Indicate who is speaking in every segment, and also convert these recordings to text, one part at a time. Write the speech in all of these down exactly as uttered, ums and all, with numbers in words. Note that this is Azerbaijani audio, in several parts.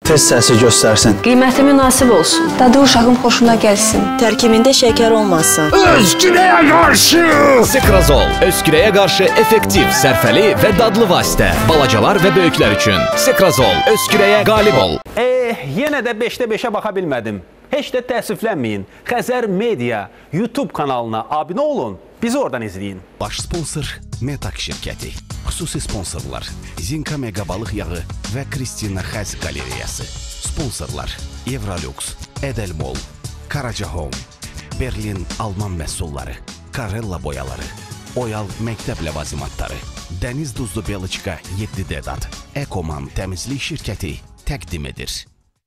Speaker 1: Tez səsi göstərsin.
Speaker 2: Qiyməti münasib olsun.
Speaker 3: Dadı uşağın xoşuna gəlsin.
Speaker 4: Tərkibində şəkər olmasın.
Speaker 5: Öskürəyə qarşı!
Speaker 6: Sekrazol, öskürəyə qarşı effektiv, sərfəli və dadlı vasitə. Balacalar və böyüklər üçün. Sekrazol, öskürəyə qalib ol.
Speaker 7: Eh, yenə də beşdə beşə baxa bilmədim. Heç də təəssüflənməyin. Xəzər Media YouTube kanalına abunə olun. Bizi oradan izləyin.
Speaker 8: Baş sponsor Metak şirkəti. Xüsusi sponsorlar Zinka Mega balıq yağı və Kristina Xəz qalereyası. Sponsorlar Evrolux, Edelmol, Karaca Home, Berlin Alman məhsulları, Karella boyaları, Oyal məktəb ləvazimatları, Dəniz duzlu Beliçka yeddi Dedat, Ekoman təmizlik şirkəti təqdim edir.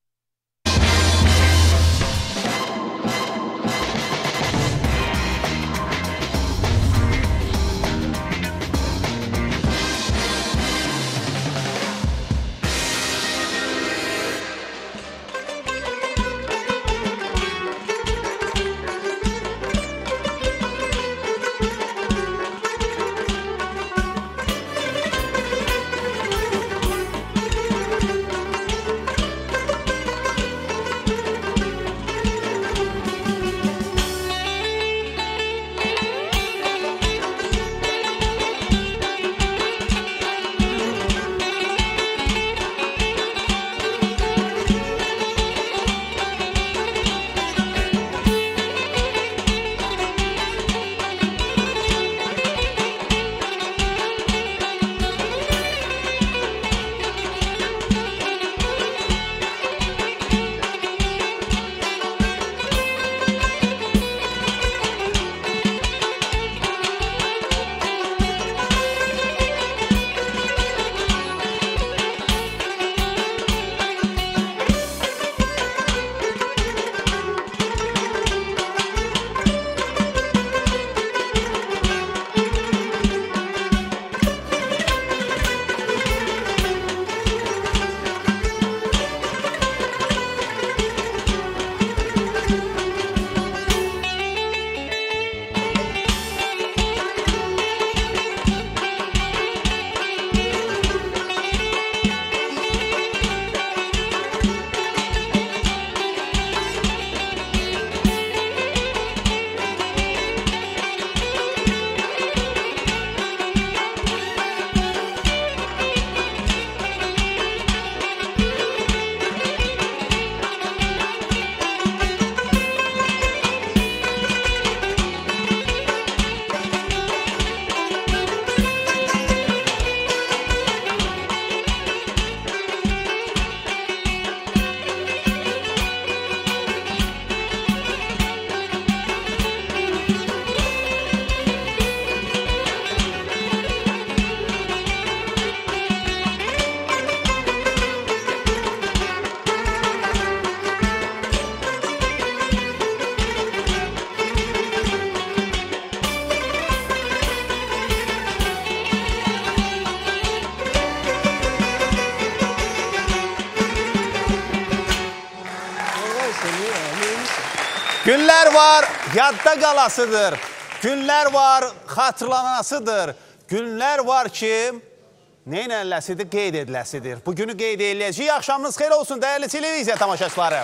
Speaker 7: Günlər var, yadda qalasıdır. Günlər var, xatırlanasıdır. Günlər var ki, neynələsidir, qeyd ediləsidir. Bugünü qeyd ediləcək. Axşamınız xeyir olsun, dəyərli televiziya tamaşaçıları.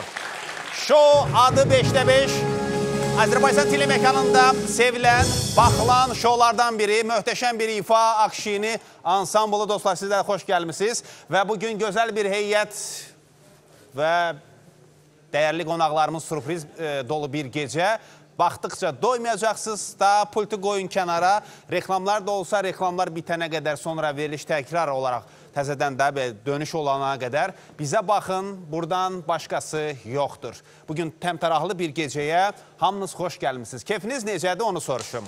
Speaker 7: Show adı beşdə beş. Azərbaycan telemekanında sevilən, baxılan şovlardan biri, möhtəşəm bir ifa akşini ansamblı dostlar, sizlər xoş gəlmişsiniz. Və bugün gözəl bir heyət və dəyərli qonaqlarımız sürpriz e, dolu bir gecə. Baxdıqca doymayacaqsınız da, pultu qoyun kənara. Reklamlar da olsa, reklamlar bitənə qədər sonra veriliş təkrar olaraq təzədən də dönüş olana qədər bizə baxın, buradan başqası yoxdur. Bugün təmtəraqlı bir gecəyə hamınız xoş gəlmişsiniz. Keyfiniz necədir, onu soruşum.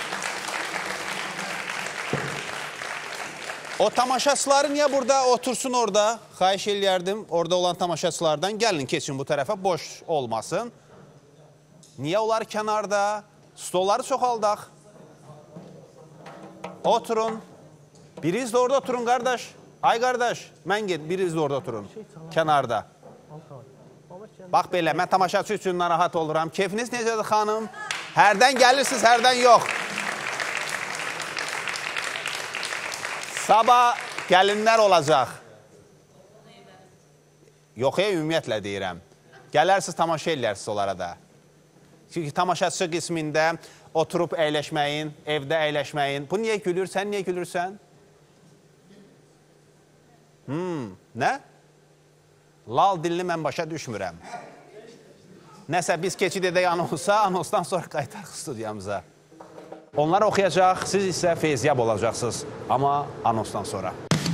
Speaker 7: O tamaşaçıları niyə burada otursun orada? Xahiş eləyərdim, orada olan tamaşaçılardan gəlin, keçin bu tərəfə, boş olmasın. Niyə onlar kənarda? Stolları çoxaldaq. Oturun. Biriniz də orada oturun, qardaş. Ay, qardaş, mən ged, biriniz də orada oturun. Kənarda. Bax belə, mən tamaşaçı üçün narahat oluram. Keyfiniz necədir, xanım? Hərdən gəlirsiniz, hərdən yox. Sabah gəlinlər olacaq. Yox, ya, ümumiyyətlə deyirəm. Gələrsiniz, tamaşa ellərsiniz onlara da. Çünki tamaşaçı qismində oturub əyləşməyin, evdə əyləşməyin. Bu niyə gülürsən, niyə gülürsən? Hmm, nə? Lal dilini mən başa düşmürəm. Nəsə, biz keçid edək anonsa, anonsdan sonra qaytarıq studiyamıza. Onlar oxuyacaq, siz isə feyziyab olacaqsınız. Amma anonsdan sonra.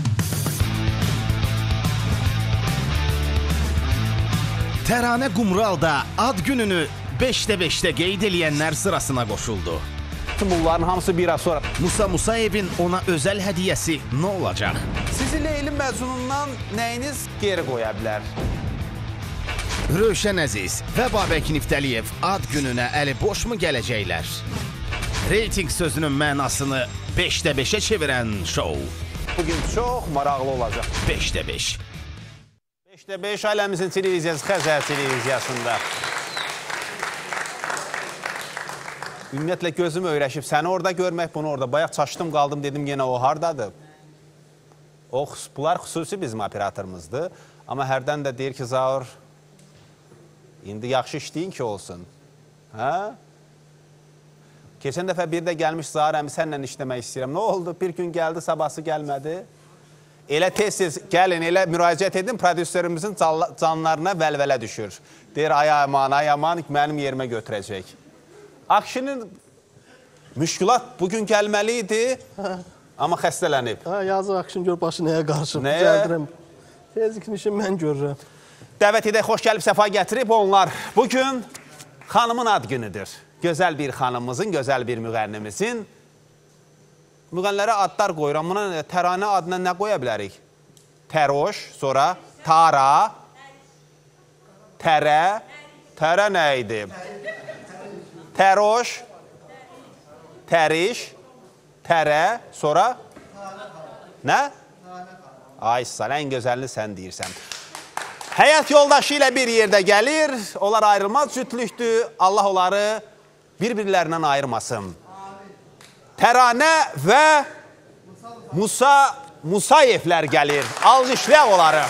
Speaker 8: Təranə Qumralda ad gününü beşdə beşdə qeyd eləyənlər sırasına qoşuldu.
Speaker 7: Bunların hamısı bir az sonra.
Speaker 8: Musa Musayevin ona özəl hədiyəsi nə olacaq?
Speaker 7: Sizi Leyli Məcnunundan nəyiniz geri qoya bilər?
Speaker 8: Rövşən Əziz və Babək Niftəliyev ad gününə əli boş mu gələcəklər? Reyting sözünün mənasını beşdə beşə çevirən şou.
Speaker 7: Bugün çox maraqlı olacaq.
Speaker 8: beşdə beş.
Speaker 7: beşdə beş ailəmizin televiziyası Xəzər televiziyasında. Ümumiyyətlə gözüm öyrəşib. Səni orada görmək, bunu orada. Bayaq çaşdım, qaldım, dedim yenə o hardadır. O, bunlar xüsusi bizim operatorumuzdur. Amma hərdən də deyir ki, Zaur, indi yaxşı işləyin ki olsun. Hə? Keçən dəfə bir də gəlmiş Zaur əmi, sənlə işləmək istəyirəm. Nə oldu? Bir gün gəldi, sabahsı gəlmədi. Elə tez-tez gəlin, elə müraciət edin, prodüserimizin canlarına vəlvələ düşür. Deyir, ay aman, ay aman, mənim yerimə götürəcək. Akşinin müşkülat bugün gəlməli idi, amma xəstələnib.
Speaker 1: Yazıq Akşin gör başı nəyə qarışıb,
Speaker 7: Nəyə?
Speaker 1: gəldirəm. Tezlikmişim mən görürəm.
Speaker 7: Dəvət edək, xoş gəlib, səfa gətirib onlar. Bugün xanımın ad günüdür. Gözəl bir xanımımızın, gözəl bir müğənnimizin. Müğənnilərə adlar qoyuram. Buna təranə adına nə qoya bilərik? Təroş, sonra Tara, Tərə, Tərə nə idi? Təroş, Təriş, Tərə, sonra nə? Ay, sən ən gözəlini sən deyirsən. Həyat yoldaşı ilə bir yerdə gəlir, onlar ayrılmaz cütlükdür, Allah onları bir-birlərindən ayırmasın. Təranə və Musa Musayevlər gəlir, alqışlayaq onları.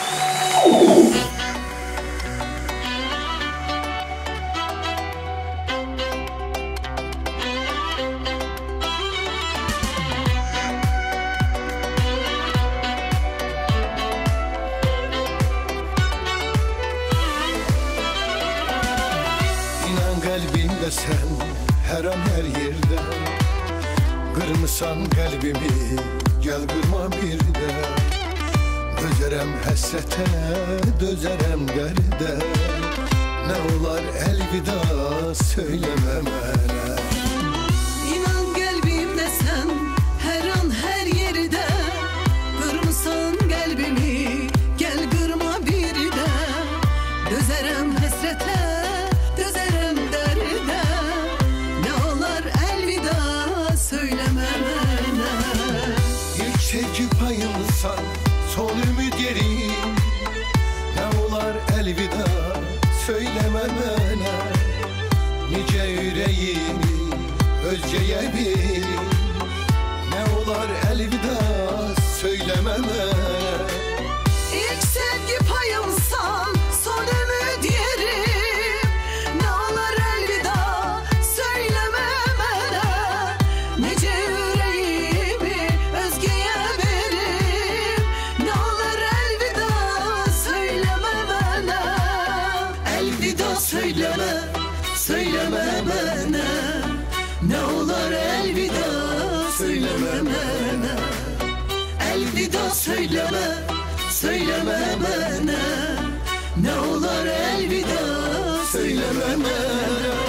Speaker 2: Sen her an her yerde kırmışsan kalbimi, gel kırma bir de. Dözerem həsrətə, dözerem dərdə. Ne olar elvida söyleme mənə.
Speaker 9: İnan kalbimde sen her an her yerde kırmışsan kalbimi, gel kırma bir de. Dözerem həsrətə, dözerem derde. Ne olar elvida söyleme bana.
Speaker 2: İlk sevgi payımsan son ümit yerim. Ne olar elvida söyleme bana. Nice yüreğimi özgeye verim. Ne olar elvida söyleme bana.
Speaker 9: İlk sevgi payımsan son ümit yerim. Ne olur elvida söyleme bana. Nice yüreğimi özgeye verim. Ne olur elvida söyleme bana. Elvida söyleme, söyleme bana. Ne olur elvida söyleme bana. Elvida söyleme, söyleme bana. Ne olur elvida söyleme bana.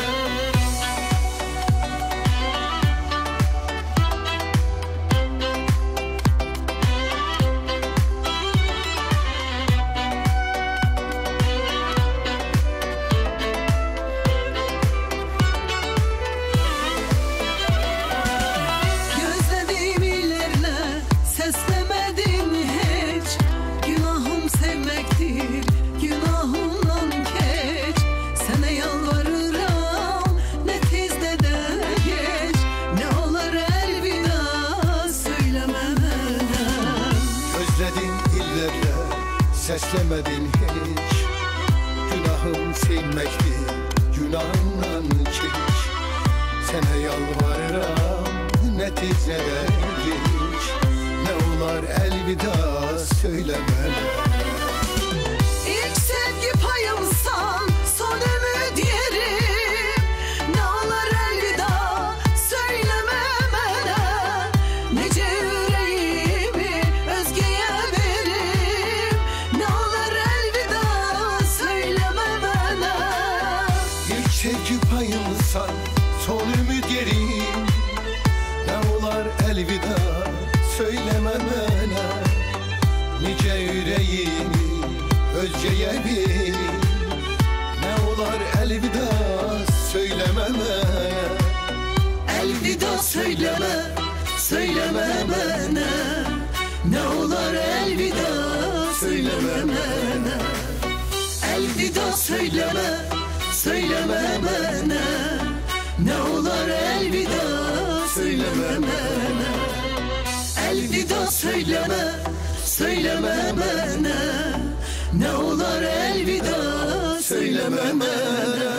Speaker 9: Gözlediğim illerle seslemedim hiç. Günahım sevmektir, günahımdan keç. Sana yalvarırım, ne tezde de geç. Ne olur elvida söyleme bana.
Speaker 2: Özledin illerle seslemedin hiç. sevilmektir günahından keç. Sənə yalvarıram nəticədə geç. Nə olar əlvida söyləmə.
Speaker 9: İlk sevgi payımsan son ümid yerim. Ne olur elveda söyleme bana. Nece yüreğimi özgeye verim. Ne olur elveda söyleme bana.
Speaker 2: İlk sevgi payımsan son ümid yerim. Ne olar əlvida söyləmə mənə. Nice yüreğimi özgeye verim. Ne olar əlvida söyləmə mənə.
Speaker 9: Elvida söyleme, söyleme bana. Ne olur elvida söyleme bana. Elvida söyleme, söyleme bana. Ne olur elvida söyleme bana. Elvida söyleme, söyleme bana. Ne olur elvida söyleme bana.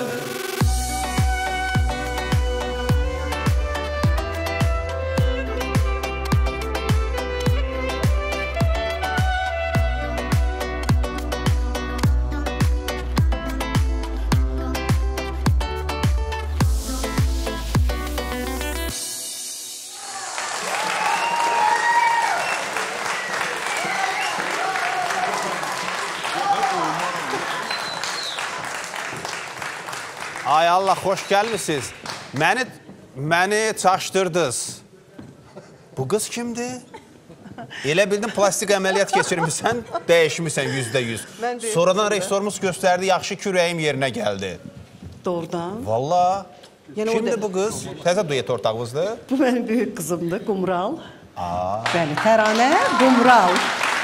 Speaker 7: Ay Allah, xoş gəlmisiniz. Məni, məni çaşdırdınız. Bu qız kimdir? Elə bildim plastik əməliyyat keçirmişsən, dəyişmişsən yüzdə yüz. Sonradan rejissorumuz göstərdi, yaxşı kürəyim yerinə gəldi.
Speaker 10: Doğrudan.
Speaker 7: Valla.
Speaker 10: Yəni
Speaker 7: Kimdir
Speaker 10: o da-
Speaker 7: bu qız? Təzə duet ortağımızdır.
Speaker 10: Bu mənim böyük qızımdır, Qumral. Bəli, Təranə, Qumral.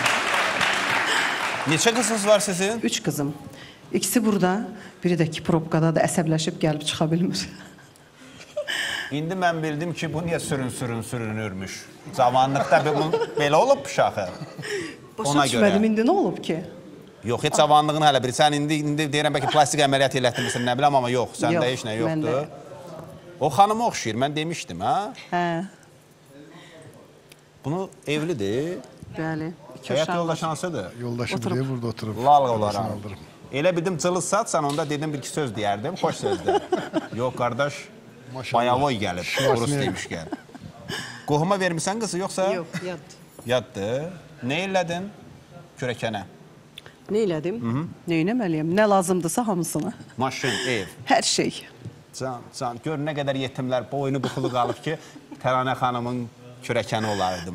Speaker 7: Neçə qızınız var sizin?
Speaker 10: Üç qızım. İkisi burada, biri də ki, probkada da əsəbləşib gəlib çıxa bilmir.
Speaker 7: İndi mən bildim ki, bu niyə sürün-sürün sürünürmüş. Cavanlıqda bu belə olub uşağı.
Speaker 10: Başa
Speaker 7: Ona
Speaker 10: düşmədim,
Speaker 7: görə.
Speaker 10: indi nə olub ki?
Speaker 7: Yox, heç cavanlığını hələ bir. Sən indi, indi deyirəm, bəlkə plastik əməliyyat elətdirmirsən, nə biləm, amma yox, səndə
Speaker 10: Yox,
Speaker 7: heç nə
Speaker 10: məndə.
Speaker 7: yoxdur. O xanıma oxşayır, mən demişdim, hə?
Speaker 10: Hə,
Speaker 7: Bunu evlidir.
Speaker 10: bəli. İki
Speaker 7: Həyat
Speaker 10: uşaq var.
Speaker 7: yoldaşı hansıdır?
Speaker 11: Yoldaşı diye burada oturup.
Speaker 7: Lal olaraq. Elə bildim cılız satsan, onda dedim bir iki söz deyərdim, xoş sözdür. Yox, qardaş, bayavoy gəlib, Rus demişkən. Qohuma vermirsən qızı, yoxsa?
Speaker 10: Yox, yad.
Speaker 7: Yaddır. Nə elədin? Kürəkənə.
Speaker 10: Nə elədim? Nə eləməliyəm? Nə lazımdırsa hamısını.
Speaker 7: Maşın, ev.
Speaker 10: Hər şey.
Speaker 7: Can, can. Gör nə qədər yetimlər boynu buxulu qalıb ki, Təranə xanımın kürəkəni olardım.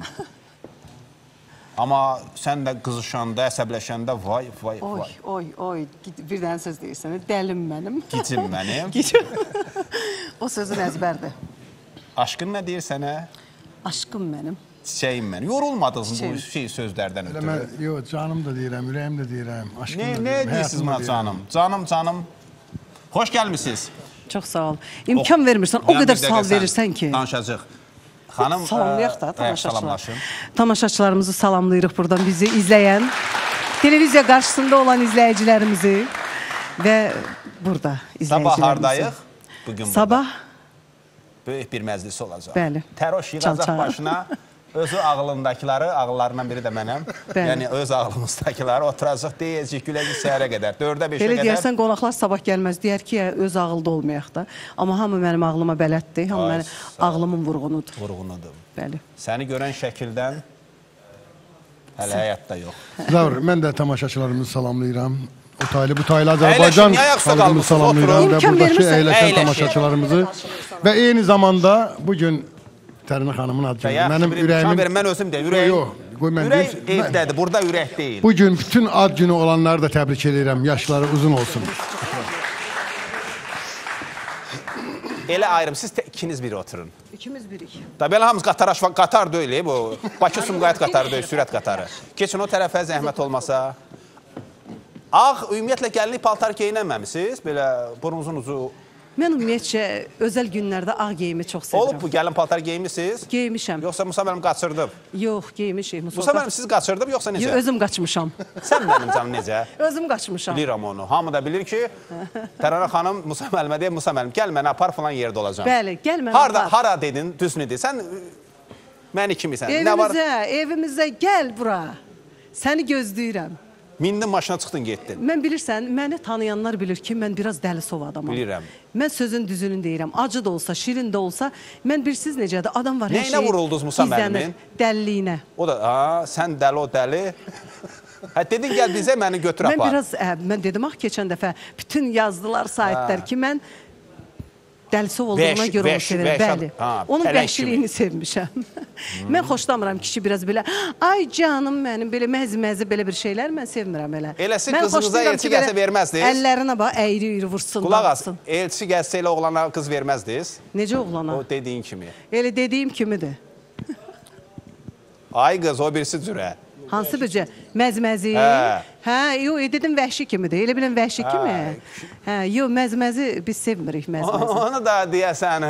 Speaker 7: Amma sən də qızışanda, əsəbləşəndə vay, vay,
Speaker 10: Oy,
Speaker 7: vay.
Speaker 10: oy, oy. Bir dənə söz deyirsən, dəlim mənim.
Speaker 7: Gicim mənim.
Speaker 10: Gicim. O sözün əzbərdir.
Speaker 7: Aşkın nə deyir sənə?
Speaker 10: Aşkım mənim.
Speaker 7: Çiçəyim mən. Yorulmadınız bu
Speaker 10: Çiçəyim.
Speaker 7: şey sözlərdən
Speaker 11: Elə
Speaker 7: ötürü.
Speaker 11: mən, yo, canım da deyirəm, ürəyim də deyirəm, aşkım
Speaker 7: Ne,
Speaker 11: da
Speaker 7: ne
Speaker 11: deyirəm,
Speaker 7: deyirsiniz
Speaker 11: həyatım da
Speaker 7: buna
Speaker 11: deyirəm.
Speaker 7: canım? Canım, canım. Xoş gəlmişsiniz.
Speaker 10: Çox sağ ol. İmkan vermirsən, o qədər sual verirsən ki.
Speaker 7: Danışacaq. Xanım,
Speaker 10: Salamlayaq da
Speaker 7: ə,
Speaker 10: tamaşaçılar.
Speaker 7: salamlaşın.
Speaker 10: Tamaşaçılarımızı salamlayırıq buradan bizi izləyən, televiziya qarşısında olan izləyicilərimizi və burada izləyicilərimizi.
Speaker 7: Sabah hardayıq? Bugün burada.
Speaker 10: Sabah,
Speaker 7: Böyük bir məclis olacaq.
Speaker 10: Bəli.
Speaker 7: Təroş yığacaq
Speaker 10: Çal-çal.
Speaker 7: başına. Özü ağlındakiları, ağıllarından biri də mənəm.
Speaker 10: Bəli.
Speaker 7: Yəni öz ağlımızdakiları oturacaq, deyəcək, güləcək səhərə qədər. dördə beşə
Speaker 10: belə
Speaker 7: qədər.
Speaker 10: deyərsən qonaqlar sabah gəlməz, deyər ki, öz ağılda olmayaq da. Amma hamı mənim ağlıma bələddir, hamı
Speaker 7: Ay,
Speaker 10: mənim
Speaker 7: sağ ol.
Speaker 10: ağlımın vurğunudur.
Speaker 7: Vurğunudur.
Speaker 10: Bəli.
Speaker 7: Səni görən şəkildən hələ həyatda yox.
Speaker 11: Zavr, mən də tamaşaçılarımızı salamlayıram. O taylı, bu taylı Azərbaycan
Speaker 7: Əyləşin, niyə ayaqsa
Speaker 11: xalqımızı
Speaker 7: qalmışsınız?
Speaker 11: salamlayıram
Speaker 7: Oturun.
Speaker 11: və
Speaker 10: İmkan
Speaker 11: buradakı
Speaker 10: vermirsən.
Speaker 11: əyləşən
Speaker 7: Əyləşin.
Speaker 11: tamaşaçılarımızı və eyni zamanda bugün Tərinə xanımın ad günü.
Speaker 7: Yaxşı,
Speaker 11: Mənim
Speaker 7: bir imkan
Speaker 11: ürəyimin...
Speaker 7: verin, mən özüm deyim. Ürək,
Speaker 11: Yox, qoy mən
Speaker 7: ürək
Speaker 11: deyim.
Speaker 7: evdədir, burada ürək deyil.
Speaker 11: Bugün bütün ad günü olanları da təbrik edirəm. Yaşları uzun olsun.
Speaker 7: Elə ayrım, siz tə- ikiniz biri oturun.
Speaker 10: İkimiz birik.
Speaker 7: Da belə hamımız qatar, aşva- qatar deyil, bu Bakı Sumqayıt qatarı deyil, sürət qatarı. Keçin o tərəfə zəhmət olmasa. Ağ, ümumiyyətlə gəlinlik paltar geyinəməmisiniz, belə burnunuzun ucu
Speaker 10: Mən ümumiyyətcə özəl günlərdə ağ geyimi çox sevirəm.
Speaker 7: Olub bu gəlin paltar geymişsiniz?
Speaker 10: Geymişəm.
Speaker 7: Yoxsa Musa müəllim qaçırdıb?
Speaker 10: Yox, geymişik.
Speaker 7: Musa müəllim siz qaçırdıb yoxsa necə?
Speaker 10: Yox, özüm qaçmışam.
Speaker 7: Sən mənim canım necə?
Speaker 10: Özüm qaçmışam.
Speaker 7: Bilirəm onu. Hamı da bilir ki, Tərana xanım Musa müəllimə deyir, Musa müəllim gəl mənə apar falan yerdə olacam.
Speaker 10: Bəli, gəl mənə
Speaker 7: Harda,
Speaker 10: apar.
Speaker 7: hara dedin, düzünü deyil. Sən məni kimisən?
Speaker 10: Evimizə, evimizə gəl bura. Səni gözləyirəm.
Speaker 7: Mindin maşına çıxdın, getdin.
Speaker 10: Mən bilirsən, məni tanıyanlar bilir ki, mən biraz dəli sov adamam.
Speaker 7: Bilirəm.
Speaker 10: Mən sözün düzünü deyirəm. Acı da olsa, şirin də olsa, mən bilsiz necədir, adam var hər şeyi...
Speaker 7: Nəyinə vuruldunuz Musa müəllimin?
Speaker 10: Dəliliyinə.
Speaker 7: O da, ha, sən dəli, o dəli. Hə, dedin, gəl bizə, məni götür apar.
Speaker 10: Mən biraz, ə, mən dedim, ah, keçən dəfə bütün yazdılar saytlar ki, mən dəlisov olduğuna görə onu sevirəm. Bəli, onun vəhşiliyini sevmişəm. Mən xoşlamıram kişi biraz belə, ay canım mənim, belə məzi-məzi belə bir şeylər mən sevmirəm elə.
Speaker 7: Eləsi qızınıza elçi gəlsə verməzdiniz?
Speaker 10: Əllərinə bax, əyri-əyri vursun.
Speaker 7: Qulaq as, elçi gəlsə elə oğlana qız verməzdiniz?
Speaker 10: Necə oğlana?
Speaker 7: O dediyin kimi.
Speaker 10: Elə dediyim kimidir.
Speaker 7: Ay qız, o birisi cürə.
Speaker 10: Hansı böcə? Məz-məzi? Hə, yox, dedim vəhşi kimidir. Elə bilən vəhşi kimi? Hə, yox, məz-məzi biz sevmirik məz-məzi.
Speaker 7: Onu da deyəsən,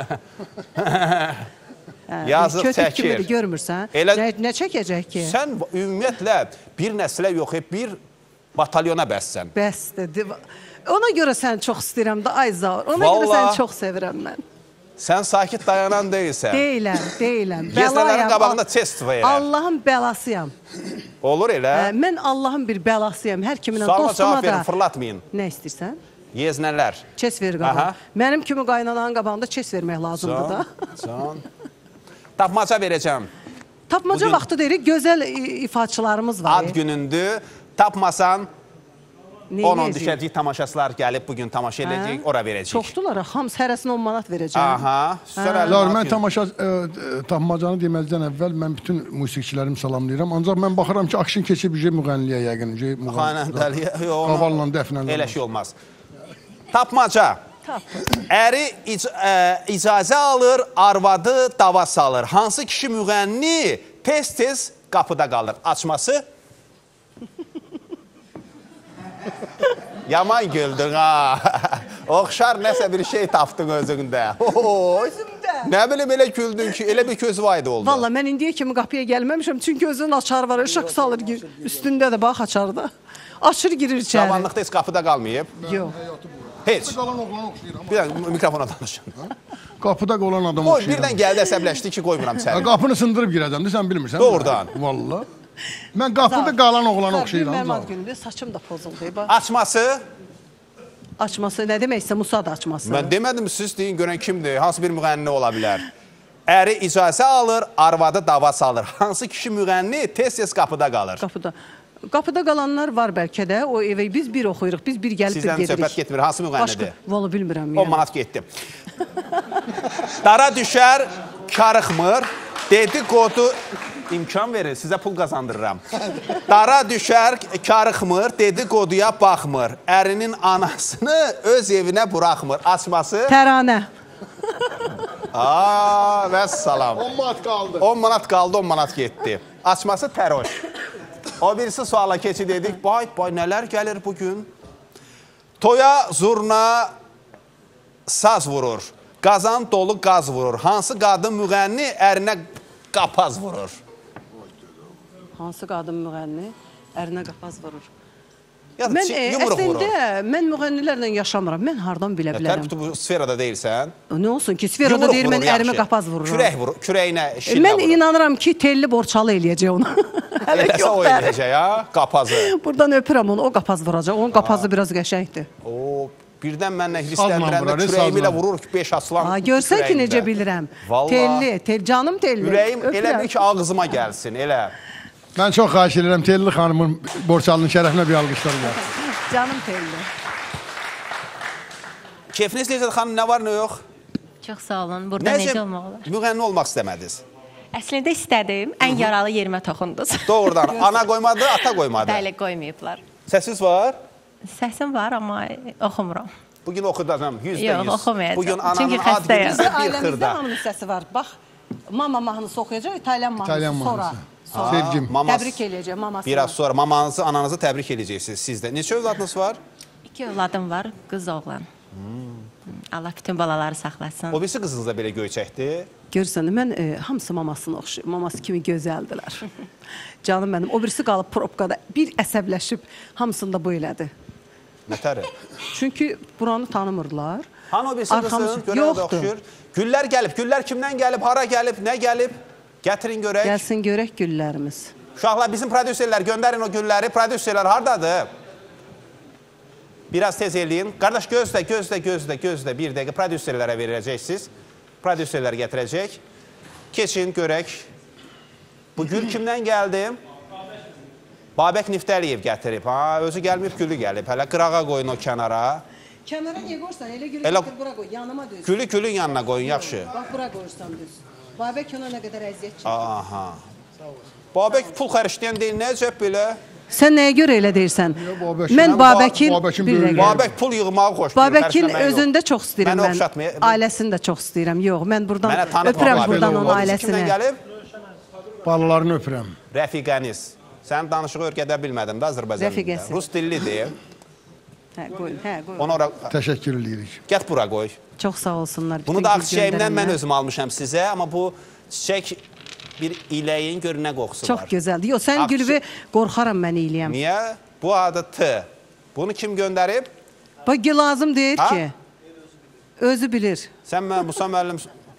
Speaker 7: yazıq çəkir.
Speaker 10: Kötük kimidir, görmürsən? Nə çəkəcək ki?
Speaker 7: Sən ümumiyyətlə bir nəslə yox, bir batalyona bəssən.
Speaker 10: Bəsdir. Ona görə sən çox istəyirəm da, ay Zaur. Ona görə səni çox sevirəm mən.
Speaker 7: Sən sakit dayanan deyilsən.
Speaker 10: Deyiləm, deyiləm.
Speaker 7: Yeznələrin qabağında test verir.
Speaker 10: Allahın bəlasıyam.
Speaker 7: Olur elə.
Speaker 10: Mən Allahın bir bəlasıyam. Hər kiminlə
Speaker 7: dostuma
Speaker 10: da.
Speaker 7: Sualına cavab verin, fırlatmayın.
Speaker 10: Nə istəyirsən?
Speaker 7: Yeznələr.
Speaker 10: Çes ver qabağında. Mənim kimi qaynananın qabağında çes vermək lazımdır da.
Speaker 7: Can. Tapmaca verəcəm.
Speaker 10: Tapmaca vaxtı deyirik, gözəl ifaçılarımız var.
Speaker 7: Ad günündür. Tapmasan on on düşəcək tamaşaçılar gəlib bugün tamaşa edəcək, ora verəcək.
Speaker 10: Çoxdular, hams hərəsinə on manat verəcəm.
Speaker 7: Aha.
Speaker 11: Mən tamaşa tapmacanı deməzdən əvvəl mən bütün musiqiçilərimi salamlayıram. Ancaq mən baxıram ki, akşin keçib müğənniyə yəqin.
Speaker 7: Xanəndəliyə,
Speaker 11: qavalla, dəfnən.
Speaker 7: Elə şey olmaz. Tapmaca. Əri icazə alır, arvadı dava salır. Hansı kişi müğənni tez-tez qapıda qalır? Açması? Yaman güldün ha. Oxşar nəsə bir şey tapdın özündə. Özümdə. Nə bilim elə güldün ki, elə bir göz vaydı oldu.
Speaker 10: Valla mən indiyə kimi qapıya gəlməmişəm. Çünki özünün açarı var, ışıq salır. Üstündə də bax açarda. Açır girir içəri.
Speaker 7: Cavanlıqda heç qapıda qalmayıb?
Speaker 10: Yox.
Speaker 7: Heç. Bir dəqiq mikrofona danışın.
Speaker 11: Qapıda qalan adam
Speaker 7: oxşayıram. O birdən gəldi əsəbləşdi ki, qoymuram içəri.
Speaker 11: Qapını sındırıb girəcəm, sən bilmirsən.
Speaker 7: Doğrudan.
Speaker 11: Valla. Mən qapıda qalan oğlan oxşayıram.
Speaker 10: Mənim ad günüdür, saçım da pozuldu.
Speaker 7: Açması?
Speaker 10: Açması nə deməksə, Musa da açması.
Speaker 7: Mən demədim, siz deyin, görən kimdir, hansı bir müğənni ola bilər? Əri icazə alır, arvadı dava salır. Hansı kişi müğənni tez-tez qapıda qalır?
Speaker 10: Qapıda. Qapıda qalanlar var bəlkə də, o evə biz bir oxuyuruq, biz bir gəlib bir gedirik.
Speaker 7: Sizdən söhbət getmir, hansı müğənnidir?
Speaker 10: Valla bilmirəm.
Speaker 7: on manat getdi. Dara düşər, karıxmır, dedikodu imkan verir, sizə pul qazandırıram. Dara düşər, karıxmır, dedikoduya baxmır, ərinin anasını öz evinə buraxmır. Açması?
Speaker 10: Təranə.
Speaker 7: Aa, vəssalam.
Speaker 11: on manat qaldı.
Speaker 7: on manat qaldı, on manat getdi. Açması təroş. O birisi suala keçi dedik, bay, bay, nələr gəlir bugün? Toya zurna saz vurur, qazan dolu qaz vurur. Hansı qadın müğənni ərinə qapaz vurur?
Speaker 10: Hansı qadın müğənni ərinə qapaz vurur?
Speaker 7: Mən
Speaker 10: əslində, mən müğənnilərlə yaşamıram. Mən hardan bilə bilərəm?
Speaker 7: Təbii bu sferada deyilsən.
Speaker 10: Nə olsun ki, sferada deyil, mən ərimə qapaz vururam.
Speaker 7: Kürək vurur, kürəyinə şillə vurur.
Speaker 10: Mən inanıram ki, telli borçalı eləyəcək onu.
Speaker 7: Eləsə o eləyəcək ya, qapazı.
Speaker 10: Buradan öpürəm onu, o qapaz vuracaq. Onun qapazı biraz qəşəngdir.
Speaker 7: O, birdən mənlə hisləndirəndə kürəyimi ilə vurur ki, beş aslan kürəyində.
Speaker 10: Görsən ki, necə bilirəm. Telli, canım telli.
Speaker 7: Ürəyim elə bil ki, ağzıma gəlsin, elə.
Speaker 11: Mən çox xahiş edirəm, Telli xanımın borçalının şərəfinə bir alqışlar var.
Speaker 10: Canım Telli.
Speaker 7: Keyfiniz necədir xanım, nə var, nə yox?
Speaker 12: Çox sağ olun, burada necə olmaq olar?
Speaker 7: Müğənni olmaq istəmədiniz?
Speaker 12: Əslində istədim, ən yaralı yerimə toxundunuz.
Speaker 7: Doğrudan, ana qoymadı, ata qoymadı.
Speaker 12: Bəli, qoymayıblar.
Speaker 7: Səsiz var?
Speaker 12: Səsim var, amma oxumuram.
Speaker 7: Bugün oxudacam, yüzdə yüz.
Speaker 12: Yox, oxumayacam.
Speaker 7: Bugün ananın ad günüzə bir xırda.
Speaker 10: Ailəmizdə hamının səsi var. Bax, mama mahnısı oxuyacaq, İtalyan mahnısı sonra.
Speaker 11: Sevgim.
Speaker 10: Təbrik eləyəcək mamasını.
Speaker 7: Biraz sonra mamanızı, ananızı təbrik eləyəcəksiniz sizdə. Neçə övladınız var?
Speaker 12: İki övladım var, qız oğlan. Allah bütün balaları saxlasın.
Speaker 7: O birisi qızınız da belə göyçəkdir.
Speaker 10: Görürsən, mən e, hamısı mamasını oxşuyur. Maması kimi gözəldilər. Canım mənim. O birisi qalıb probkada. Bir əsəbləşib hamısında bu elədi.
Speaker 7: Nətəri?
Speaker 10: Çünki buranı tanımırlar.
Speaker 7: Hani o birisi qızı görəyə də oxşuyur. Güllər gəlib. Güllər kimdən gəlib, hara gəlib, nə gəlib? Gətirin görək.
Speaker 10: Gəlsin görək güllərimiz.
Speaker 7: Uşaqlar, bizim prodüserlər göndərin o gülləri. Prodüserlər hardadır? Biraz tez eləyin. Qardaş, gözlə, gözlə, gözlə, gözlə. Bir dəqiqə prodüserlərə verəcəksiniz. Prodüserlər gətirəcək. Keçin, görək. Bu gül kimdən gəldi? Babək Niftəliyev gətirib. Ha, özü gəlməyib, gülü gəlib. Hələ qırağa qoyun o kənara.
Speaker 10: Kənara niyə qoyursan? Elə gülü gətir, bura qoy. Yanıma düz.
Speaker 7: Gülü gülün yanına qoyun, yaxşı.
Speaker 10: Bax, bura qoyursan düz. Babək ona nə qədər əziyyət çəkir.
Speaker 7: Aha. Babək pul xərcləyən deyil, nə əcəb belə?
Speaker 10: Sən nəyə görə elə deyirsən? Mən Babəkin...
Speaker 7: Babək pul yığmağı xoşdur.
Speaker 10: Babəkin özündə çox istəyirəm mən. Ailəsini də çox istəyirəm. Yox, mən buradan öpürəm buradan onun ailəsini.
Speaker 11: Balalarını öpürəm.
Speaker 7: Rəfiqəniz. Sənin danışığı örgədə bilmədim də Azərbaycanlıda. Rus dillidir.
Speaker 10: Hə, qoyun, hə, qoyun.
Speaker 7: Onu ora...
Speaker 11: Təşəkkür edirik.
Speaker 7: Gət bura qoy.
Speaker 10: Çox sağ olsunlar.
Speaker 7: Bunu da ağ çiçəyimdən mən özüm almışam sizə, amma bu çiçək bir iləyin gör nə qoxusu var.
Speaker 10: Çox gözəldir. Yox, sən gülüvü qorxaram mən iləyəm.
Speaker 7: Niyə? Bu adı T. Bunu kim göndərib?
Speaker 10: Bax, lazım deyir ki, özü bilir.
Speaker 7: Sən mən Musa müəllim,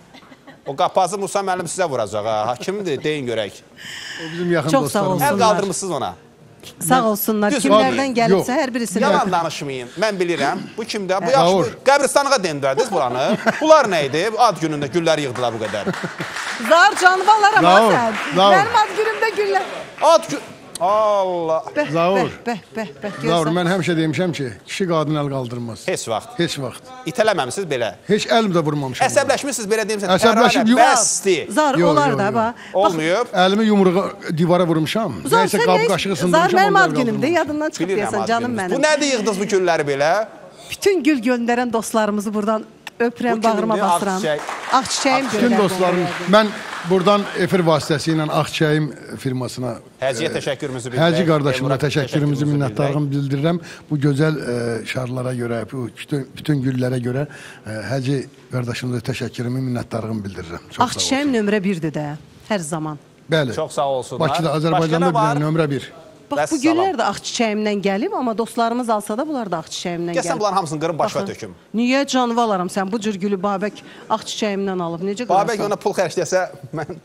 Speaker 7: o qapazı Musa müəllim sizə vuracaq ha. Kimdir? Deyin görək.
Speaker 11: O bizim yaxın dostlarımız.
Speaker 10: Çox sağ olsunlar.
Speaker 7: Əl qaldırmışsınız ona.
Speaker 10: Sağ olsunlar. Kimlərdən gəlibsə hər birisini.
Speaker 7: Yalan danışmayın. Mən bilirəm. Bu kimdə? Bu yaxşı. Qəbristanlığa dendərdiniz buranı. Bunlar nə idi? Ad günündə güllər yığdılar bu qədər.
Speaker 10: Zar canvalar ama sən. Mənim ad günümdə güllər.
Speaker 7: Ad gün... Allah.
Speaker 11: Zavur.
Speaker 10: Bəh, bəh, bəh.
Speaker 11: Zavur, mən həmişə demişəm ki, kişi qadın əl qaldırmaz.
Speaker 7: Heç vaxt.
Speaker 11: Heç vaxt.
Speaker 7: İtələməmişsiniz belə.
Speaker 11: Heç əlim də vurmamışam.
Speaker 7: Əsəbləşmişsiniz belə deyimsən.
Speaker 11: Əsəbləşib yox.
Speaker 7: Bəsdir.
Speaker 10: Zar, olar da ba.
Speaker 7: Olmayıb.
Speaker 11: Əlimi yumruğa divara vurmuşam. Nəysə qab qaşığı sındırmışam.
Speaker 10: Zar, mənim ad günümdə yadından çıxıb deyəsən canım mənim.
Speaker 7: Bu nədir yığdınız bu gülləri belə?
Speaker 10: Bütün gül göndərən dostlarımızı buradan öpürəm, bağrıma basıram. Ağ çiçəyim göndərdim.
Speaker 11: Bütün dostlarım, mən buradan efir vasitəsi ilə Ağ Çiçəyim firmasına
Speaker 7: Həciyə təşəkkürümüzü bildirək.
Speaker 11: Həci qardaşımla təşəkkürümüzü, minnətdarlığımı bildirirəm. Bu gözəl şarlara görə, bu bütün güllərə görə Həci qardaşımıza təşəkkürümü, minnətdarlığımı bildirirəm.
Speaker 10: Ağ Çiçəyim nömrə birdir də, hər zaman.
Speaker 11: Bəli.
Speaker 7: Çox sağ olsunlar.
Speaker 11: Bakıda, Azərbaycanda bilən nömrə bir.
Speaker 10: Bax, bu güllər də Ağ Çiçəyimdən gəlib, amma dostlarımız alsa da bunlar da Ağ Çiçəyimdən gəlib.
Speaker 7: Gəlsən bunların hamısını qırıb başına töküm.
Speaker 10: Niyə canı alaram sən? Bu cür gülü Babək Ağ Çiçəyimdən alıb. Necə qırarsan?
Speaker 7: Babək ona pul xərcləyəsə, mən...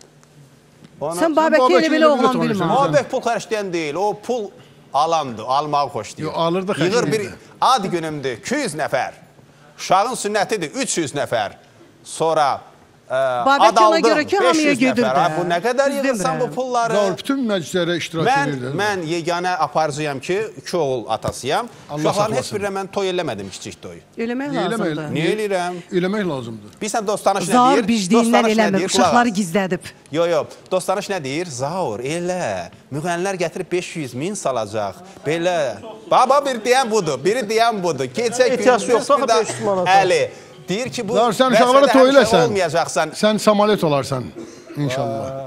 Speaker 10: Sən Babəki elə belə oğlan bilmə.
Speaker 7: Babək pul xərcləyən deyil, o pul alandı, almağı xoşlayır.
Speaker 11: Alır da xərcləyir.
Speaker 7: Ad günümdür, iki yüz nəfər. Uşağın sünnətidir, üç yüz nəfər. Sonra...
Speaker 10: Babək ona görə ki, hamıya gedir də.
Speaker 7: Bu nə qədər yığırsan bu pulları?
Speaker 11: Zor, bütün məclislərə iştirak edir.
Speaker 7: Mən yeganə aparıcıyam ki, iki oğul atasıyam. Uşaqların heç birlə mən toy eləmədim, kiçik toy.
Speaker 10: Eləmək lazımdır.
Speaker 7: Niyə eləyirəm?
Speaker 11: Eləmək lazımdır.
Speaker 7: Bilsən, dostanış nə
Speaker 10: deyir?
Speaker 7: Zaur
Speaker 10: bicdiyindən eləmir, uşaqları gizlədib.
Speaker 7: Yox, yox, dostanış nə deyir? Zaur, elə, müğənlər gətirib beş yüz min salacaq, belə. Baba, bir deyən budur, biri deyən budur. Gecə gündüz bir də əli. Deyir ki, bu
Speaker 11: sən uşaqlara toy eləsən,
Speaker 7: olmayacaqsan.
Speaker 11: Sən samalet olarsan, inşallah.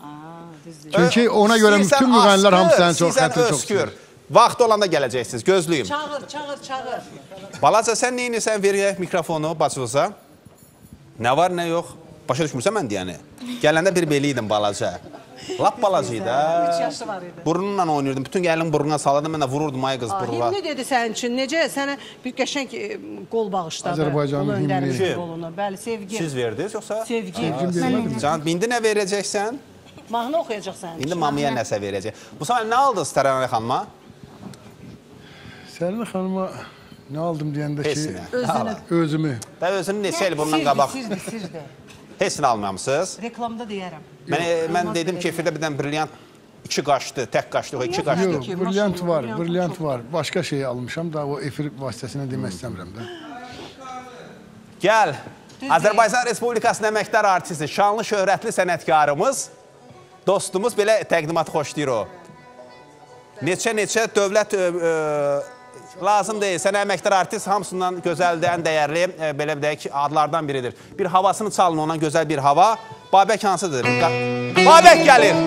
Speaker 11: Çünki ona görə bütün müğənlər hamı sənin çox xətri çox istəyir.
Speaker 7: Vaxt olanda gələcəksiniz, gözlüyüm.
Speaker 10: Çağır, çağır, çağır.
Speaker 7: Balaca, sən neyinirsən, verək mikrofonu bacılıza. Nə var, nə yox? Başa düşmürsən mən deyəni. Gələndə bir beli idim balaca. Lap balacıydı.
Speaker 10: üç yaşı var idi.
Speaker 7: Burnunla oynuyordum. Bütün gəlin burnuna salırdım. Mən də vururdum ay qız buruna.
Speaker 10: Himni dedi sənin üçün. Necə? Sənə bir qəşəng qol bağışladı.
Speaker 11: Azərbaycanın himni.
Speaker 10: Bəli, sevgi.
Speaker 7: Siz verdiniz yoxsa?
Speaker 10: Sevgi.
Speaker 7: Can, indi nə verəcəksən?
Speaker 10: Mahnı oxuyacaqsan.
Speaker 7: İndi mamaya nəsə verəcək. Bu zaman nə aldınız Tərənə xanıma?
Speaker 11: Sərinə xanıma nə aldım deyəndə ki, özümü.
Speaker 7: Və özünü neçə il bundan qabaq?
Speaker 10: Sirdir, sirdir.
Speaker 7: Hepsini almamışsınız.
Speaker 10: Reklamda deyərəm.
Speaker 7: Mən dedim ki, efirdə birdən brilyant iki qaşdı, tək qaşdı, o iki qaşdı.
Speaker 11: Yox, brilyant var, brilyant var. Başqa şeyi almışam da, o efir vasitəsilə demək istəmirəm də.
Speaker 7: Gəl, Azərbaycan Respublikasının əməkdar artisti, şanlı şöhrətli sənətkarımız, dostumuz belə təqdimatı xoşlayır o. Neçə-neçə dövlət lazım deyil. Sənə əməkdar artist hamısından gözəldir, ən dəyərli, belə bir deyək, adlardan biridir. Bir havasını çalın ona, gözəl bir hava. Babək hansıdır? Babək gəlir!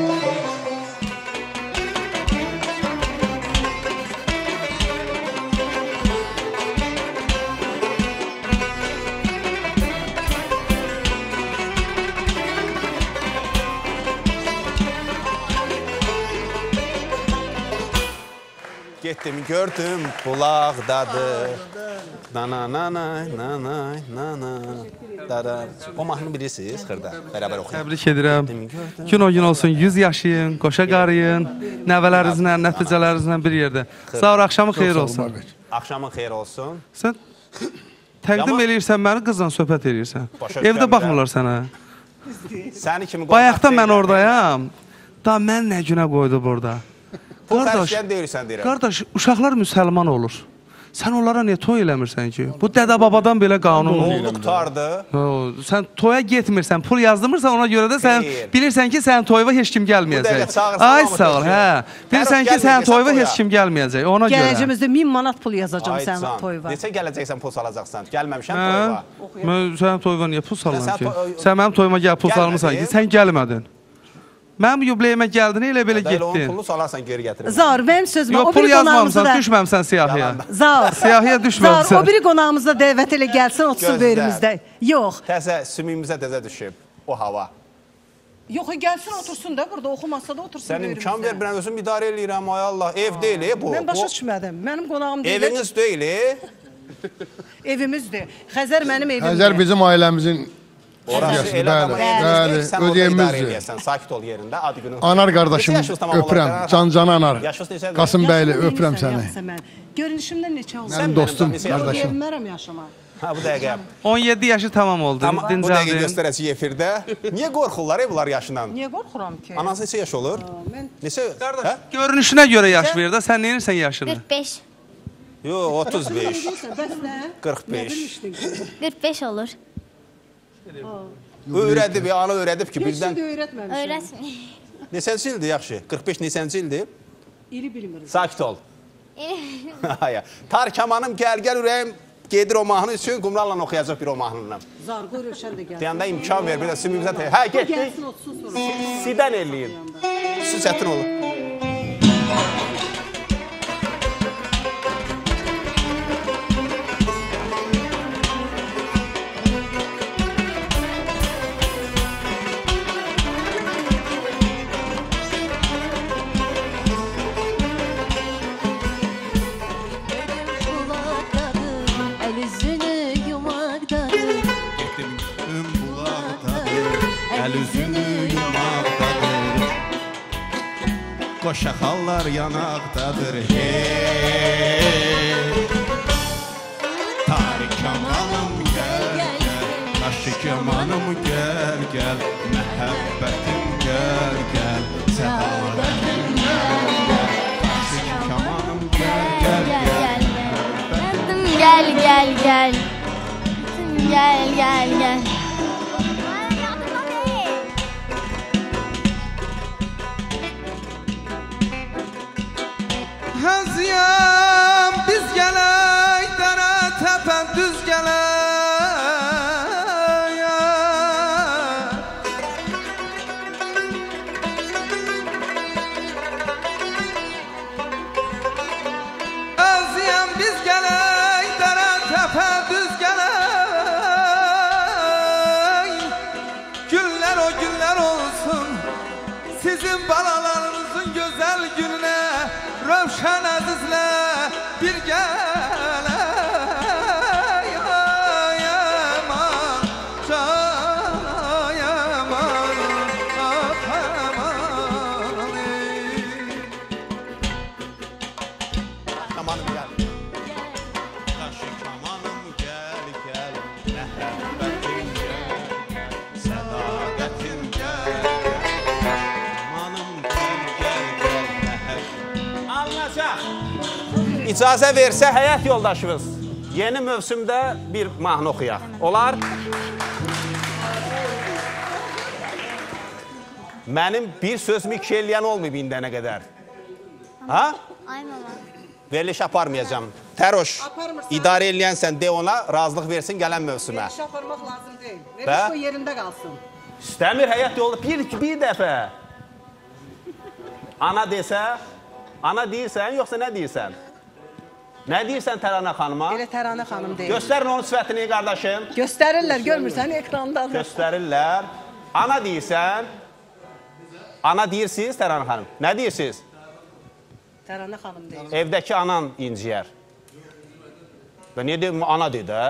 Speaker 7: Getdim, gördüm, bulaqdadır. Nananay, nanay, nanay. O mahnını bilirsiniz, xırda, bərabər oxuyun.
Speaker 13: Təbrik edirəm. Gün o gün olsun, yüz yaşayın, qoşa qarıyın, nəvələrinizlə, nəticələrinizlə bir yerdə. Sağ ol, axşamın xeyir olsun.
Speaker 7: Axşamın xeyir olsun.
Speaker 13: Sən təqdim eləyirsən, məni qızla söhbət eləyirsən. Evdə baxmırlar sənə.
Speaker 7: Səni kimi...
Speaker 13: Bayaqda mən oradayam. Da mən nə günə qoydu burada?
Speaker 7: Pul xərcləyən deyirsən deyirəm.
Speaker 13: Qardaş, uşaqlar müsəlman olur. Sən onlara niyə toy eləmirsən ki? Bu dədə-babadan belə qanun olur.
Speaker 7: Oldu qutardı.
Speaker 13: Sən toya getmirsən, pul yazdırmırsan, ona görə də sən bilirsən ki, sənin toyva heç kim gəlməyəcək. Ay sağ ol, hə. Bilirsən ki, sənin toyva heç kim gəlməyəcək, ona görə.
Speaker 10: Gələcimizdə min manat pul yazacam sənin toyva.
Speaker 7: Neçə gələcəksən pul salacaqsan? Gəlməmişəm toyva.
Speaker 13: Mən sənin toyva niyə pul salıram ki? Sən mənim toyuma gəl pul salmısan ki, sən gəlmədin. Mənim yubileyimə gəldin, elə belə getdin.
Speaker 7: Elə onun pulunu salarsan geri gətirirəm.
Speaker 10: Zar, mənim sözüm var.
Speaker 13: Yox, pul yazmamısan, düşməmsən siyahıya.
Speaker 10: Zar.
Speaker 13: Siyahıya düşməmsən.
Speaker 10: Zar, o biri qonağımızda dəvət elə gəlsin, otursun böyrümüzdə. Yox.
Speaker 7: Təzə, sümüyümüzə təzə düşüb o hava.
Speaker 10: Yox, gəlsin, otursun da, burada oxumasa da otursun böyrümüzdə.
Speaker 7: Sən imkan ver, mən özüm idarə eləyirəm, ay Allah. Ev deyil, bu.
Speaker 10: Mən başa düşmədim. Mənim qonağım deyil.
Speaker 7: Eviniz deyil,
Speaker 10: evimizdir. Xəzər mənim evimdir.
Speaker 11: Xəzər bizim ailəmizin
Speaker 7: orası elə adama evimizdir, sən orada idarə eləyəsən, sakit ol yerində, adı günün.
Speaker 11: Anar qardaşım, öpürəm, Can-Can Anar, Qasım bəyli, öpürəm səni.
Speaker 10: Görünüşümdən neçə olsun?
Speaker 11: Mənim dostum, qardaşım.
Speaker 10: Gelmərəm yaşama.
Speaker 7: Ha, bu dəqiqə.
Speaker 13: on yeddi yaşı tamam oldu, dincəldin.
Speaker 7: Bu dəqiqə göstərəcək efirdə. Niyə qorxurlar bunlar yaşından?
Speaker 10: Niyə qorxuram ki?
Speaker 7: Anası neçə yaş olur? Neçə?
Speaker 13: Görünüşünə görə yaş verir də, sən neyirsən yaşını?
Speaker 14: qırx beş.
Speaker 7: Yox, otuz beş. qırx beş.
Speaker 14: qırx beş olur.
Speaker 7: Öyrədib, ana öyrədib ki, birdən...
Speaker 10: Heç də öyrətməmişəm.
Speaker 14: Öyrətməyim.
Speaker 7: Neçənci ildir, yaxşı? qırx beş neçənci ildir?
Speaker 10: İli bilmirim.
Speaker 7: Sakit ol. Tar kamanım, gəl, gəl ürəyim gedir o mahnı üçün, qumrarla oxuyacaq bir o mahnını.
Speaker 10: Zar, qoy Rövşən də gəlsin.
Speaker 7: Deyəndə imkan ver, bir də sümümüzə tək. Hə, getdik. Sidən eləyin. Su çətin olur. Şaxallar yanaqdadır, hey. Tarik kamanım gəl, gəl, qaşı kamanım gəl, gəl, məhəbbətim gəl, gəl, sədaqətim gəl, gəl, qaşı kamanım gəl, gəl, gəl, məhəbbətim
Speaker 14: gəl, gəl, gəl, gəl, gəl, gəl.
Speaker 13: Haziyam biz gələk, dərə təpən düz gələk. Haziyam biz gələk, dərə təpən düz gələk. Günlər o günlər olsun, sizin balalarınızın gözəl gününə. Rövşən əzizlə bir gələk, ay aman, can ay aman, ah aman.
Speaker 7: Kamanım gəl. Qaşı kamanım gəl, gəl, məhəbbətim gəl, sədaqətim gəl, kamanım gəl, gəl, gəl, məhəbbətim. Alınacaq. İcazə versə həyat yoldaşımız yeni mövsümdə bir mahnı oxuyaq. Olar? Mənim bir sözümü iki eləyən olmayıb indənə qədər. Ha?
Speaker 14: Ay mama.
Speaker 7: Veriliş aparmayacağım. Təroş, idarə eləyənsən de ona, razılıq versin gələn mövsümə.
Speaker 10: Veriliş aparmaq lazım deyil. Veriliş o yerində qalsın.
Speaker 7: İstəmir həyat yolda bir, bir dəfə. Ana desə, ana deyirsən, yoxsa nə deyirsən? Nə deyirsən Təranə xanıma?
Speaker 10: Elə Təranə xanım deyil.
Speaker 7: Göstərin onun sifətini, qardaşım.
Speaker 10: Göstərirlər, görmürsən ekrandadır.
Speaker 7: Göstərirlər. Ana deyirsən. Ana deyirsiniz Təranə xanım. Nə deyirsiniz?
Speaker 10: Təranə xanım deyir.
Speaker 7: Evdəki anan inciyər. Və niyə deyim, ana deyir də?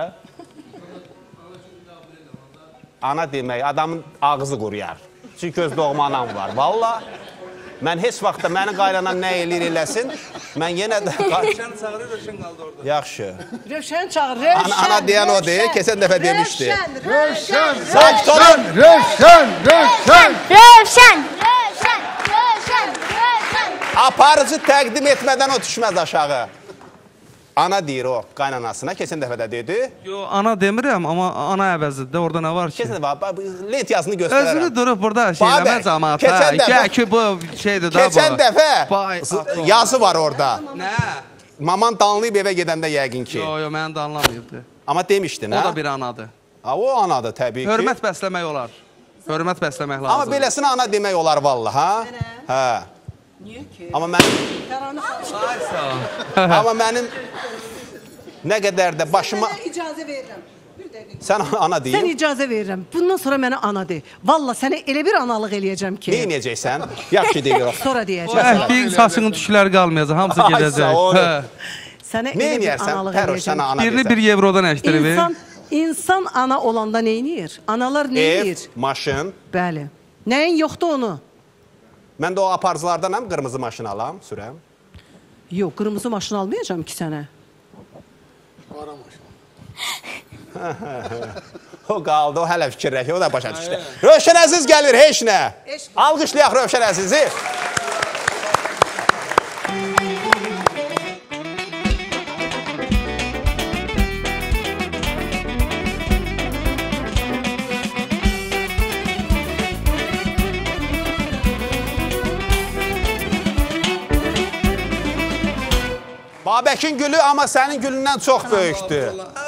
Speaker 7: Ana demək, adamın ağzı quruyar. Çünki öz doğma anam var. Valla, mən heç vaxtda məni qaylanan nə eləyir eləsin, mən yenə də...
Speaker 13: Rövşən çağırır, Rövşən qaldı orada.
Speaker 7: Yaxşı.
Speaker 10: Rövşən çağır, Rövşən.
Speaker 7: Ana deyən o deyir, keçən dəfə demişdi.
Speaker 10: Rövşən,
Speaker 7: Rövşən,
Speaker 11: Rövşən, Rövşən,
Speaker 14: Rövşən, Rövşən, Rövşən, Rövşən.
Speaker 7: Aparıcı təqdim etmədən o düşməz aşağı. Ana deyir o qaynanasına, keçən dəfə də dedi.
Speaker 13: Yo, ana demirəm, amma ana əvəzində orada nə var ki?
Speaker 7: Keçən dəfə, lent yazını göstərərəm.
Speaker 13: Özünü durub burada şeyləmə cəmaata.
Speaker 7: Keçən dəfə,
Speaker 13: Gəl ki, bu şeydir da bu.
Speaker 7: keçən dəfə yazı var orada.
Speaker 13: Nə?
Speaker 7: Maman danlayıb evə gedəndə yəqin ki.
Speaker 13: Yo, yo, məni danlamayıbdı.
Speaker 7: Amma demişdin, hə?
Speaker 13: O da bir anadır.
Speaker 7: Ha, o anadır təbii ki.
Speaker 13: Hörmət bəsləmək olar. Hörmət bəsləmək lazım.
Speaker 7: Amma beləsinə ana demək olar valla, ha? Hə.
Speaker 10: Niyə ki?
Speaker 7: Amma mənim...
Speaker 10: Təranə xanım.
Speaker 7: Amma mənim nə qədər də başıma...
Speaker 10: Sənə icazə verirəm.
Speaker 7: Sən ana deyim.
Speaker 10: Sən icazə verirəm. Bundan sonra mənə ana de. Valla sənə elə bir analıq eləyəcəm ki.
Speaker 7: Ne eləyəcəksən? Yaxşı deyir.
Speaker 10: Sonra deyəcəm.
Speaker 13: Bir saçının tükləri qalmayacaq, hamısı gedəcək.
Speaker 10: Sənə elə bir analıq eləyəcəm.
Speaker 13: Birini bir evrodan əkdirib.
Speaker 10: İnsan, insan ana olanda neyniyir? Analar neyniyir?
Speaker 7: Ev, maşın.
Speaker 10: Bəli. Nəyin yoxdur onu?
Speaker 7: Mən də o aparıcılardanam, qırmızı maşın alam, sürəm.
Speaker 10: Yox, qırmızı maşın almayacağım ki sənə.
Speaker 11: Qara maşın.
Speaker 7: O qaldı, o hələ fikirləşir, o da başa düşdü. Rövşən Əziz gəlir, heç nə. Alqışlayaq Rövşən Əzizi. Babəkin gülü amma sənin gülündən çox böyükdür.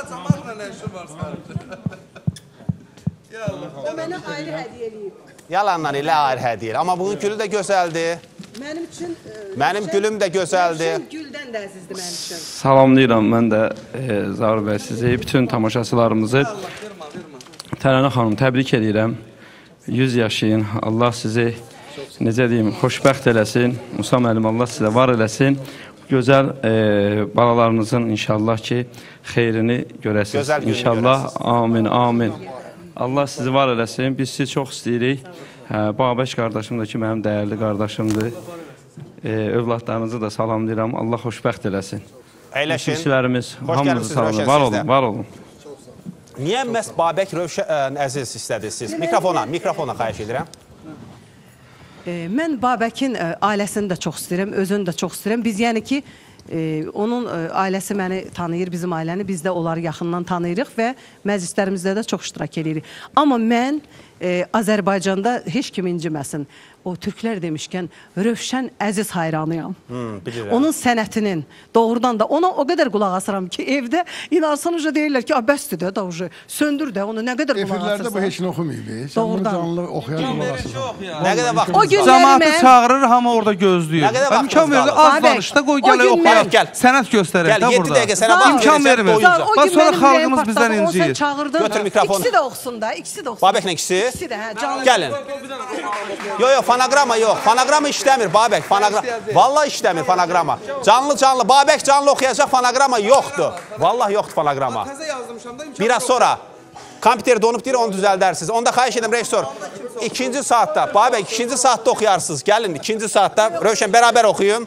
Speaker 10: O mənə ayrı hədiyyə eləyib.
Speaker 7: Yalanla elə ayrı hədiyyə. Amma bunun gülü də gözəldir.
Speaker 10: Mənim üçün...
Speaker 7: Mənim gülüm də gözəldir.
Speaker 10: Rövşən güldən də əzizdir mənim üçün.
Speaker 15: Salamlayıram mən də e, Zaur bəy sizi, bütün tamaşaçılarımızı. Təranə xanım, təbrik edirəm. yüz yaşayın. Allah sizi, necə deyim, xoşbəxt eləsin. Musa müəllim, Allah sizə var eləsin. Gözəl e, balalarınızın inşallah ki, xeyrini görəsiniz. İnşallah, amin, amin. Allah sizi var eləsin. Biz sizi çox istəyirik. Babək qardaşım da ki, mənim dəyərli qardaşımdır. E, övladlarınızı da salamlayıram. Allah xoşbəxt eləsin.
Speaker 7: Əyləşin.
Speaker 15: Müslərimiz, hamınızı salamlayıram. Var olun, var olun.
Speaker 7: Niyə məhz Babək Rövşən Əziz istədiniz? Mikrofona, mikrofona xahiş edirəm.
Speaker 10: E, mən Babəkin e, ailəsini də çox istəyirəm, özünü də çox istəyirəm. Biz yəni ki, e, onun e, ailəsi məni tanıyır, bizim ailəni, biz də onları yaxından tanıyırıq və məclislərimizdə də çox iştirak edirik. Amma mən e, Azərbaycanda heç kim inciməsin. O türklər demişkən Rövşən Əziz hayranıyam.
Speaker 7: Hmm, bilirəm.
Speaker 10: Onun sənətinin doğrudan da ona o qədər qulaq asıram ki, evdə inansan uca deyirlər ki, bəsdir də, da uca söndür də onu, nə qədər qulaq asırsan.
Speaker 11: Efirlərdə bu heç nə oxumayıb. Sən bunu canlı oxuyan qulaq asırsan.
Speaker 7: Nə qədər vaxt?
Speaker 10: O günləri
Speaker 13: Cəmaatı
Speaker 10: mən...
Speaker 13: çağırır, hamı orada gözləyir.
Speaker 7: Nə qədər vaxtınız
Speaker 13: İmkan verir, az danışda qoy gələ oxuyaq. Sənət göstərək də burada.
Speaker 7: yeddi dəqiqə sənə vaxt
Speaker 13: İmkan vermir. Bax, sonra xalqımız bizdən inciyir.
Speaker 7: Götür mikrofonu.
Speaker 10: İkisi də oxusun da, ikisi də oxusun.
Speaker 7: Babəklə ikisi?
Speaker 10: İkisi də, hə, canlı.
Speaker 7: Gəlin. Yox, yox, fonograma yox. Fonograma işləmir, Babək. Vallahi işləmir fonograma. Canlı, canlı. Babək canlı oxuyacaq, fonograma yoxdur. Vallahi yoxdur fonograma. Biraz sonra kompüter donub deyir, onu düzəldərsiniz. Onda xahiş edim, rejissor. İkinci saatda, Babək, ikinci saatda oxuyarsınız. Gəlin, ikinci saatda. Rövşən, bərabər oxuyun.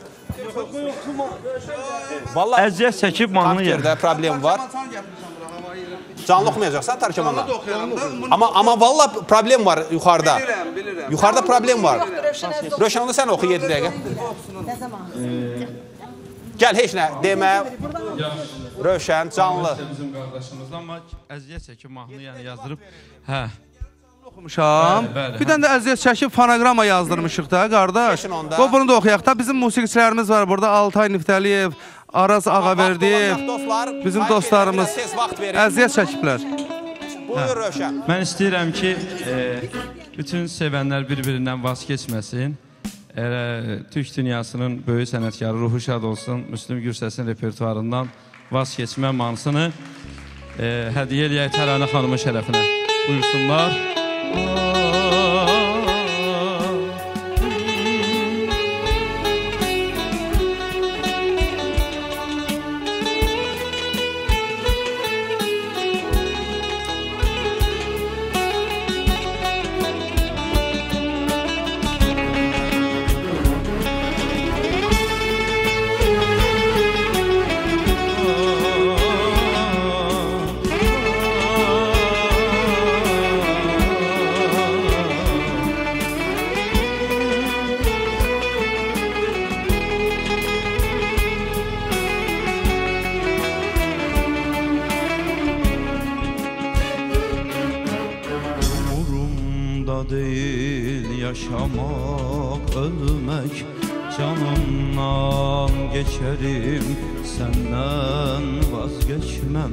Speaker 15: Əziyyət çəkib mahnı yer.
Speaker 7: Kompüterdə problem var. Canlı oxumayacaqsan Tarkəmanla. Amma amma valla problem var yuxarıda.
Speaker 13: Bilirəm, bilirəm.
Speaker 7: Yuxarıda problem var. Rövşən, onu sən oxu yeddi dəqiqə. Gəl, heç nə demə. Rövşən, canlı.
Speaker 15: Bizim qardaşımızdan, amma əziyyət çəkib mahnı yəni yazdırıb. Hə.
Speaker 13: Oxumuşam. Bir dənə də əziyyət çəkib fonoqrama yazdırmışıq da, qardaş. Qoy bunu da oxuyaq da. Bizim musiqiçilərimiz var burada. Altay Niftəliyev, Araz Ağaverdiyev, bizim dostlarımız əziyyət çəkiblər.
Speaker 7: Buyur Rövşən.
Speaker 15: Mən istəyirəm ki, bütün sevənlər bir-birindən vaz keçməsin. Türk dünyasının böyük sənətkarı ruhu şad olsun. Müslüm Gürsəsin repertuarından vaz keçmə mahnısını hədiyyə eləyək Təranə xanımın şərəfinə. Buyursunlar.
Speaker 16: değil yaşamak, ölmek. Canımdan geçerim, senden vazgeçmem.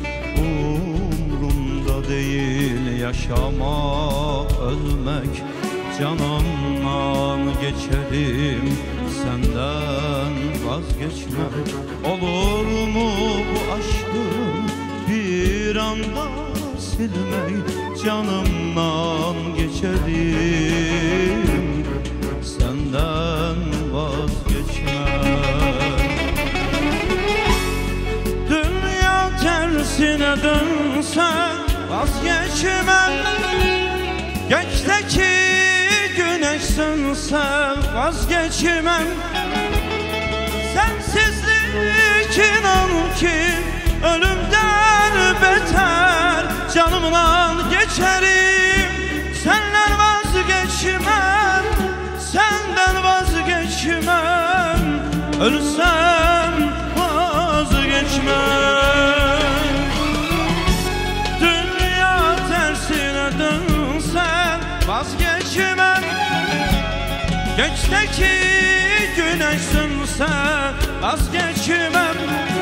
Speaker 16: Umrumda değil yaşamak, ölmek. Canımdan geçerim, senden vazgeçmem. Olur mu bu aşkı bir anda silmek? Canımdan geçerim, senden vazgeçmem. Dünya tersine dönse vazgeçmem. Gökteki güneş sönse vazgeçmem. Sensizlik inan ki ölümden beter. Canımla geçerim, senden vazgeçmem. Senden vazgeçmem, ölsem vazgeçmem. Dünya tersine dönse vazgeçmem. Gökteki güneş sönse vazgeçmem.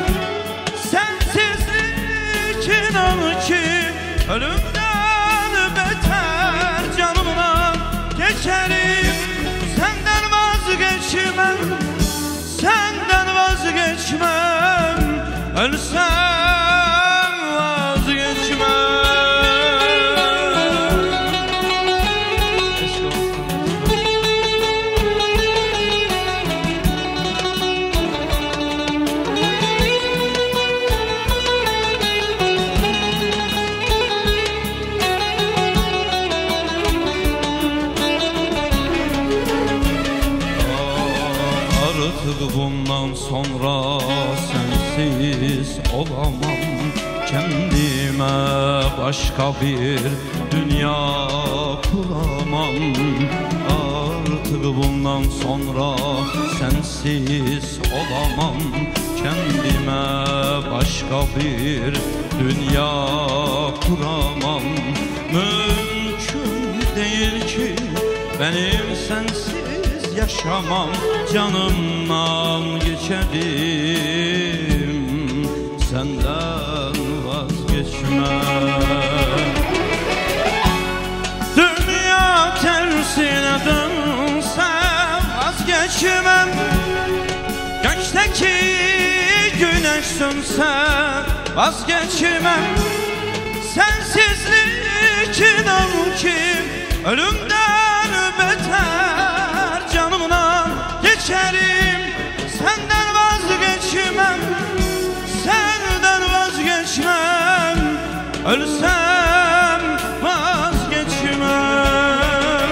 Speaker 16: Sensizlik inan ki ölümden beter. Canımla geçerim, senden vazgeçmem. Senden vazgeçmem, ölsem vazgeçmem. Bundan sonra sensiz olamam. Kendime başka bir dünya kuramam. Artık bundan sonra sensiz olamam. Kendime başka bir dünya kuramam. Mümkün değil ki benim sensiz yaşamam. Canımdan geçerim, senden vazgeçmem. Dünya tersine dönse vazgeçmem. Gökteki güneş sönse vazgeçmem. Sensizlik inan ki ölümden beter. Canımla geçerim, senden vazgeçmem. Senden vazgeçmem, ölsem vazgeçmem.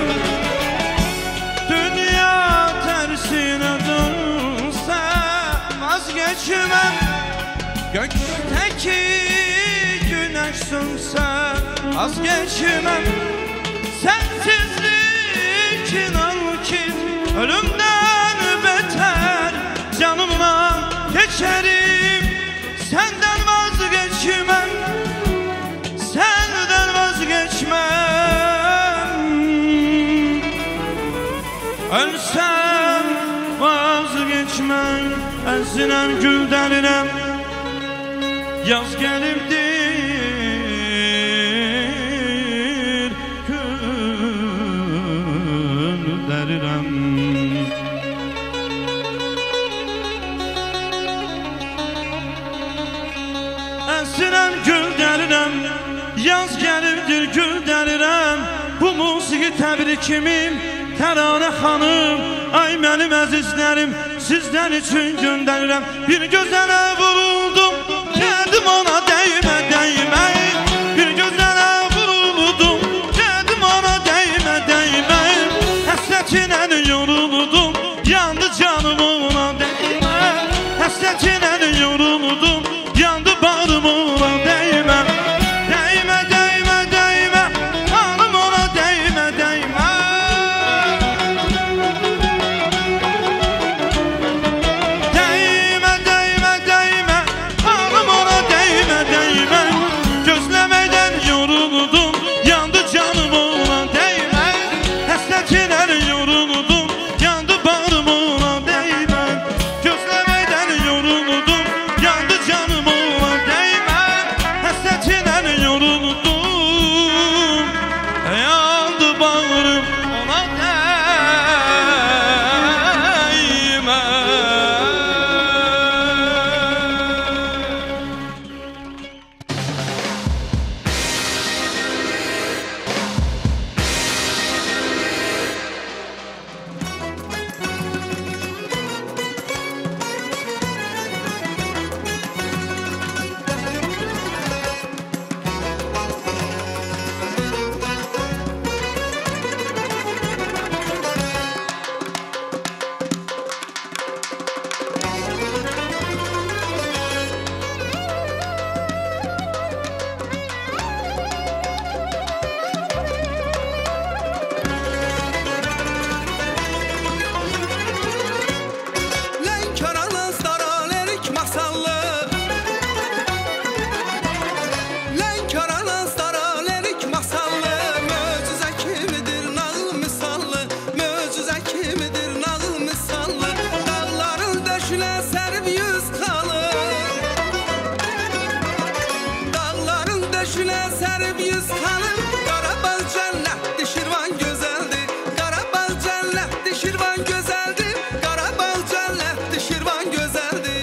Speaker 16: Dünya tersine dönse vazgeçmem. Gökteki güneş sönse vazgeçmem. Sensizlik inan ki ölümden beter. Canımla geçerim, senden vazgeçmem. Senden vazgeçmem, ölsem vazgeçmem. Əziləm, gül dəlirəm, yaz gəlibdir, gül dərirəm. Əziləm, gül dəlirəm, yaz gəlibdir, gül dərirəm. Bu musiqi təbrikimim, Tərane xanım, ay mənim əzizlərim, sizdən üçün göndərirəm. Bir gözələ vuruldum, gəldim ona dəymə, dəymə. Bir gözələ vuruldum, gəldim ona dəymə, dəymə. Həsrətinə yoruldum, yandı canım ona dəymə. Həsrətinə yoruldum, yandı bağrım ona dəymə. Dəymə, dəymə, dəymə, hanım ona dəymə, dəymə. Gözlemeden yoruldum, yandı canım ona değme.
Speaker 17: Gülə sərib yüz xanım Qarabağ cənnətdir, Şirvan gözəldir Qarabağ cənnətdir, Şirvan gözəldir Qarabağ cənnətdir, Şirvan gözəldir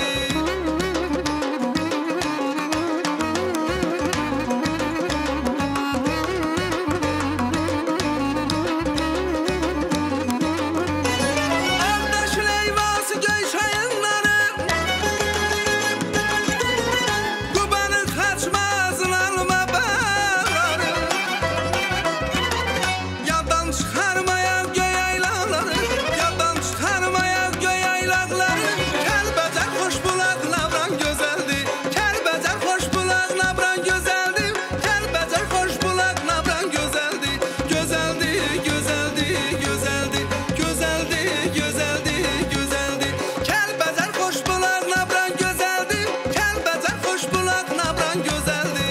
Speaker 17: Ardaşın eyvası göy çayınları Qubanın xaçmazın alma bağları Yadan çıxarmayan göy aylaları Yadan çıxarmayan göy aylaqları Kəlbəcər xoş bulaq navran gözəldir Kəlbəcər xoş bulaq navran gözəldir Kəlbəcər xoş bulaq navran gözəldir Gözəldir, gözəldir, gözəldir Gözəldir, gözəldir, gözəldir Kəlbəcər xoş bulaq navran gözəldir Kəlbəcər xoş bulaq navran gözəldir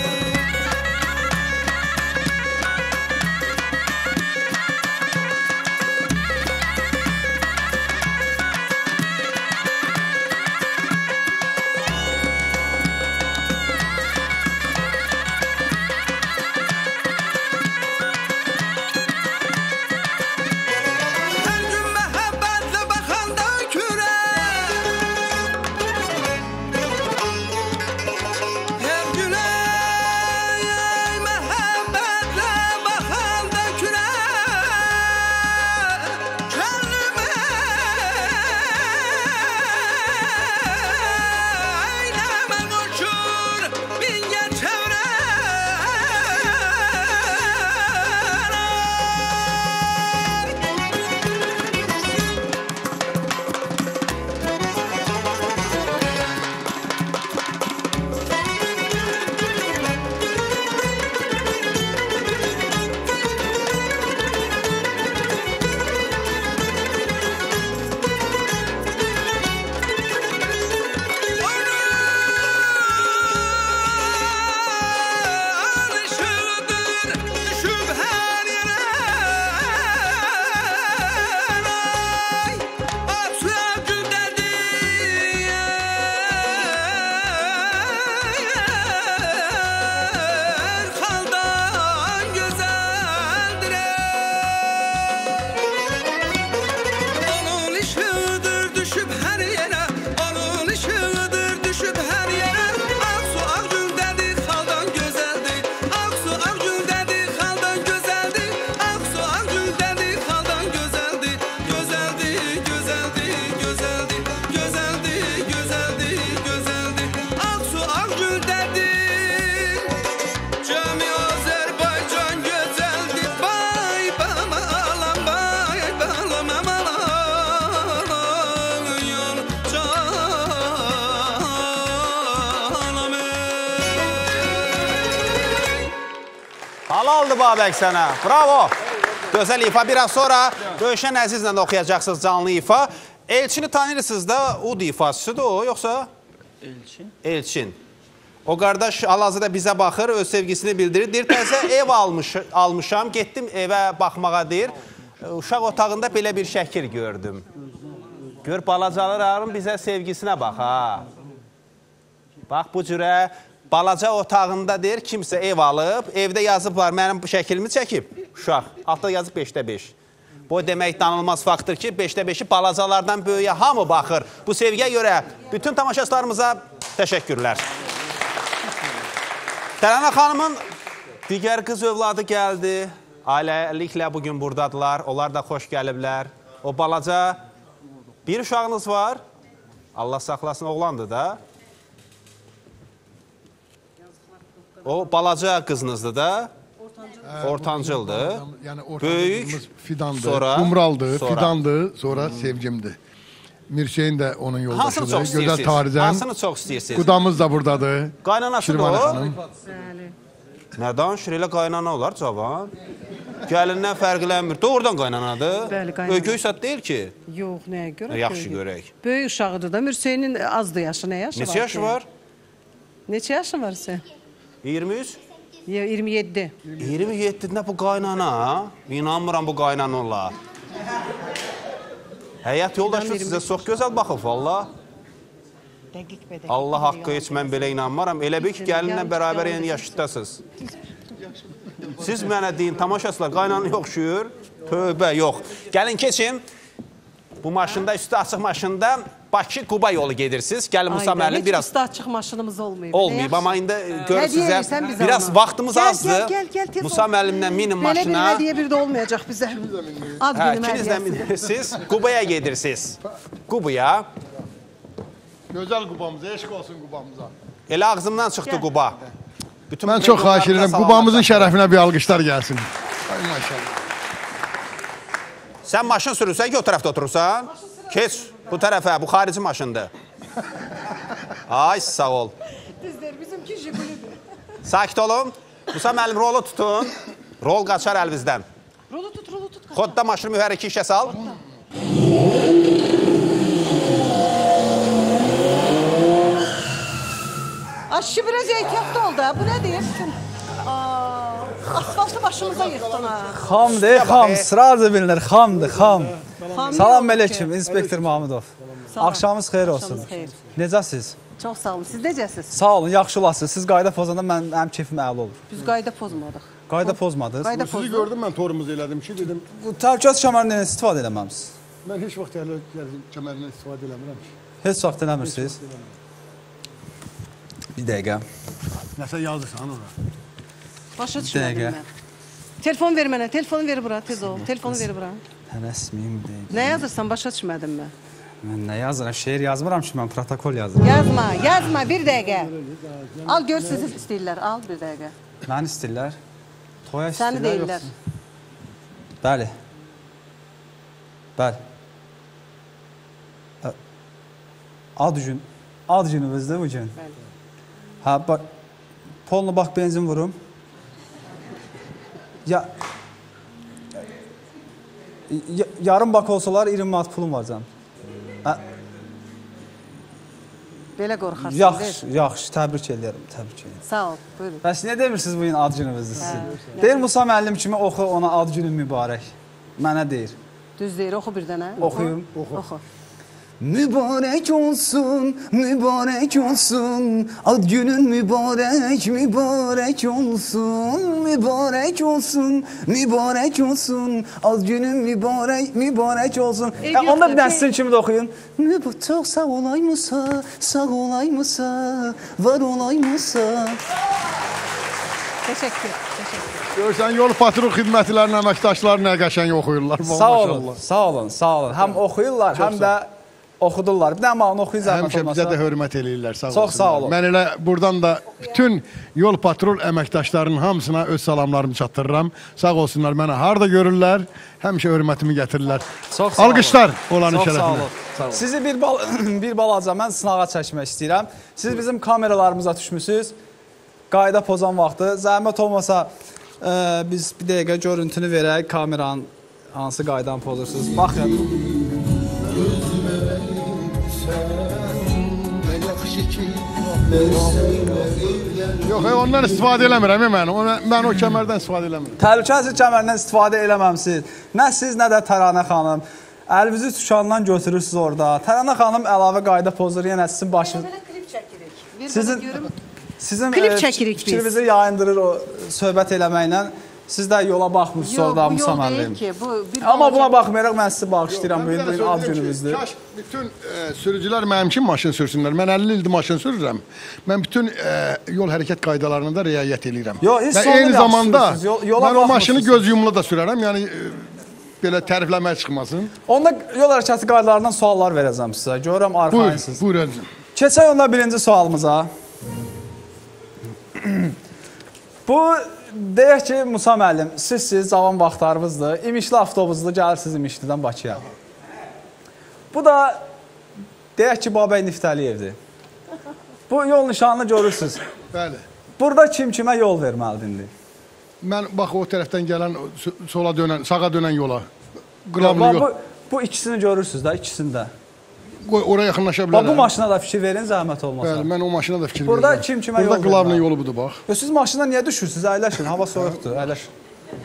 Speaker 17: Hər gün məhəbbətlə baxanda kürə Hər gün ey məhəbbətlə baxanda kürə Könlümə eyləmə qoşur Bingə çevrə Alışıqdır düşüb hər yerə Aksuya güldədir Xaldan gözəldir Onun işıqdır düşüb hər yerə Onun işıqdır düşüb hər yerə Aksu ağ güldədir xaldan gözəldir Aksu ağ güldədir xaldan gözəldir Aksu ağ güldədir xaldan gözəldir Gözəldir, gözəldir, gözəldir Gözəldir, gözəldir, gözəldir Aksu ağ güldədir Cəmi Azərbaycan gözəldir Bay bama alam, bay balam amalan Yan canım
Speaker 7: Halaldır Babək sənə. Bravo. Gözəl ifa. Biraz sonra Rövşən Əzizlə də oxuyacaqsınız canlı ifa. Elçini tanıyırsınız da, ud ifasıdır o, yoxsa?
Speaker 15: Elçin.
Speaker 7: Elçin. O qardaş hal-hazırda bizə baxır, öz sevgisini bildirir. Deyir, təzə ev almış, almışam, getdim evə baxmağa deyir. Uşaq otağında belə bir şəkil gördüm. Gör, balacalarım bizə sevgisinə bax, ha. Bax, bu cürə balaca otağında deyir, kimsə ev alıb, evdə yazıblar, mənim bu şəkilimi çəkib. Uşaq, altda yazıb beşdə beş. Bu demək danılmaz faktdır ki, beşdə beşi balacalardan böyüyə hamı baxır. Bu sevgiyə görə bütün tamaşaçılarımıza təşəkkürlər. Tərənə xanımın digər qız övladı gəldi. Ailəliklə bugün buradadılar. Onlar da xoş gəliblər. O balaca bir uşağınız var. Allah saxlasın, oğlandır da. O balaca qızınızdır da. Ortancıldır.
Speaker 11: Yəni
Speaker 7: Böyük,
Speaker 11: Fidandır,
Speaker 7: sonra,
Speaker 11: Qumraldır,
Speaker 7: sonra.
Speaker 11: Fidandır, sonra hmm. Sevgimdir. Mirşeyin də onun yoldaşıdır.
Speaker 7: Hansını çox
Speaker 11: Gözəl Tarizən.
Speaker 7: Hansını çox istəyirsiniz?
Speaker 11: Qudamız da buradadır.
Speaker 7: Qaynanası da o?
Speaker 10: Bəli.
Speaker 7: Nə danışır, elə qaynana olar cavan? Gəlindən fərqlənmir. Doğrudan qaynanadır.
Speaker 10: Bəli, qaynana.
Speaker 7: Öykü saat deyil ki.
Speaker 10: Yox, nəyə görə?
Speaker 7: Yaxşı görək.
Speaker 10: Böyük uşağıdır da. Mürseyinin azdır yaşı. Nə yaşı var?
Speaker 7: Neçə yaşı var?
Speaker 10: Neçə yaşın var sən?
Speaker 7: iyirmi üç?
Speaker 10: iyirmi yeddi.
Speaker 7: iyirmi yeddidə bu qaynana. İnanmıram bu qaynana olar. Həyat yoldaşı sizə çox gözəl baxıb, valla. Allah haqqı heç mən belə inanmaram. Elə bir ki, gəlinlə bərabər yeni yaşıdasınız. Siz mənə deyin, tamaşaçılar qaynanı yoxşuyur. Tövbə, yox. Gəlin keçin. Bu maşında, üstü açıq maşında Bakı-Quba yolu gedirsiniz. Gəlin Musa müəllim biraz...
Speaker 10: Heç üstü açıq maşınımız olmayıb.
Speaker 7: Olmayıb, amma indi görür sizə biraz vaxtımız azdır. Musa müəllimlə minin maşına...
Speaker 10: Belə bir hədiyyə bir də olmayacaq bizə. Ad günüm
Speaker 7: hədiyyəsi. Minirsiniz, Qubaya gedirsiniz. Qubaya.
Speaker 11: Gözəl Qubamıza, eşq olsun Qubamıza.
Speaker 7: Elə ağzımdan çıxdı Quba.
Speaker 11: Mən çox xahiş edirəm, Qubamızın şərəfinə bir alqışlar gəlsin. Ay maşallah.
Speaker 7: Sən maşın sürürsən ki, o tərəfdə oturursan? Keç bu tərəfə, bu xarici maşındır. Ay, sağ ol.
Speaker 10: Düzdür, bizimki Jigulidir.
Speaker 7: Sakit olun. Musa müəllim, rolu tutun. Rol qaçar əlinizdən.
Speaker 10: Rolu tut, rolu tut.
Speaker 7: Xodda maşını mühərriki işə sal.
Speaker 10: Aşı biraz ehtiyatlı oldu. Bu nədir? Asfaltı başımıza yıxdın ha.
Speaker 18: Xamdır, xam, sırarca bilinir, xamdır, xam. Salam əleykum, inspektor Mahmudov. Axşamınız xeyir olsun. Necəsiz?
Speaker 10: Çox sağ olun, siz necəsiz?
Speaker 18: Sağ olun, yaxşı olasınız. Siz qayda pozanda mən həm keyfim əla olur.
Speaker 10: Biz qayda pozmadıq.
Speaker 18: Qayda pozmadınız?
Speaker 11: Sizi gördüm, mən torumuzu elədim ki, dedim.
Speaker 18: Bu təhlükəsiz kəmərindən istifadə eləməmisiniz?
Speaker 11: Mən heç vaxt təhlükəsiz kəmərindən istifadə eləmirəm ki.
Speaker 18: Heç vaxt eləmirsiniz? Bir dəqiqə.
Speaker 11: Nəsə yazırsan ora.
Speaker 10: Başa düşmədim mən. Telefon ver mənə, telefonu ver bura, tez ol. Telefonu ver bura.
Speaker 18: Tələsməyim deyil.
Speaker 10: Nə yazırsan, başa düşmədim mən.
Speaker 18: Mən nə yazıram, şeir yazmıram ki, mən protokol yazıram.
Speaker 10: Yazma, yazma, bir dəqiqə. Al, gör sizi istəyirlər, al bir dəqiqə.
Speaker 18: Məni istəyirlər? Toya istəyirlər,
Speaker 10: səni deyirlər.
Speaker 18: Bəli. Bəli. Ad gün, ad günümüzdür bu gün.
Speaker 10: Bəli.
Speaker 18: Hə, bax, poluna bax, benzin vurum. Ya, ya, yarım bak olsalar iyirmi manat pulum var canım.
Speaker 10: Belə qorxarsın.
Speaker 18: Yaxşı, yaxşı, təbrik edirəm, təbrik edirəm.
Speaker 10: Sağ ol, buyurun.
Speaker 18: Bəs niyə demirsiniz bu gün ad günümüzdür sizin? Deyir Musa müəllim kimi oxu ona ad günün mübarək. Mənə deyir.
Speaker 10: Düz deyir, oxu birdən hə?
Speaker 18: Oxuyum.
Speaker 10: Oxu.
Speaker 18: Mübarək olsun, mübarək olsun, ad günün mübarək, mübarək olsun, mübarək olsun, mübarək olsun, ad günün mübarək, mübarək olsun. E, onda bir dənə sizin kimi də oxuyun. Çox sağ olaymışsa, sağ olaymışsa, var olaymışsa.
Speaker 10: Təşəkkür, təşəkkür.
Speaker 11: Görsən, yol patrul xidmətlərinin əməkdaşları nə qəşəng oxuyurlar.
Speaker 18: Sağ olun, sağ olun, sağ olun. Həm oxuyurlar, həm də oxudurlar. Bir də mahnı oxuyun zəhmət olmasa.
Speaker 11: Həmişə bizə də hörmət eləyirlər. Sağ
Speaker 18: Çox sağ olun.
Speaker 11: Mən elə buradan da bütün yol patrul əməkdaşlarının hamısına öz salamlarımı çatdırıram. Sağ olsunlar, mənə harda görürlər, həmişə hörmətimi gətirirlər.
Speaker 18: Çox sağ olun.
Speaker 11: Alqışlar olanın
Speaker 18: şərəfinə.
Speaker 11: Çox
Speaker 18: sağ olun. Sizi bir, bal bir balaca mən sınağa çəkmək istəyirəm. Siz bizim kameralarımıza düşmüsünüz. Qayda pozan vaxtı. Zəhmət olmasa e, biz bir dəqiqə görüntünü verək. Kameranın hansı qaydan pozursunuz. Baxın.
Speaker 11: Yox, ondan istifadə eləmirəm mən. Mən o kəmərdən istifadə eləmirəm.
Speaker 18: Təhlükəsiz kəmərdən istifadə eləməmsiniz. Nə siz, nə də Təranə xanım. Əlinizi tuşandan götürürsünüz orada. Təranə xanım əlavə qayda pozur. Yenə sizin başınız...
Speaker 10: Belə klip çəkirik.
Speaker 18: Sizin, sizin
Speaker 10: klip çəkirik biz.
Speaker 18: Fikrinizi yayındırır o söhbət eləməklə. Siz də yola baxmırsınız orada Musa müəllim. Amma buna baxmayaraq mən sizi bağışlayıram. Bu gün ad günümüzdür.
Speaker 11: Kaş bütün e, sürücülər mənim kimi maşın sürsünlər. Mən əlli ildir maşın sürürəm. Mən bütün e, yol hərəkət qaydalarına da riayət edirəm.
Speaker 18: Yo,
Speaker 11: və eyni zamanda mən o maşını göz yumulu da sürərəm. Yəni e, belə tərifləmək çıxmasın.
Speaker 18: Onda yol hərəkəti qaydalarından suallar verəcəm sizə. Görürəm arxayınsınız.
Speaker 11: Buyur, buyur əzizim.
Speaker 18: Keçək onda birinci sualımıza. Bu deyək ki, Musa müəllim, siz-siz cavan vaxtlarınızdır. İmişli avtobuslu gəlirsiniz İmişlidən Bakıya. Bu da deyək ki, Babək Niftəliyevdir. Bu yol nişanını görürsünüz.
Speaker 11: Bəli.
Speaker 18: Burada kim kimə yol verməlidir?
Speaker 11: Mən bax o tərəfdən gələn sola dönən, sağa dönən yola. Qılavlı yol.
Speaker 18: Bu, bu ikisini görürsünüz də, ikisini də.
Speaker 11: Oraya yaxınlaşa bilərəm.
Speaker 18: Bu maşına da fikir verin, zəhmət olmasa.
Speaker 11: Bəli, mən o maşına da fikir verirəm.
Speaker 18: Burada kim kimə yol
Speaker 11: Burada qılavlı yolu budur, bax.
Speaker 18: Siz maşına niyə düşürsünüz? Əyləşin, hava soyuqdur, əyləşin.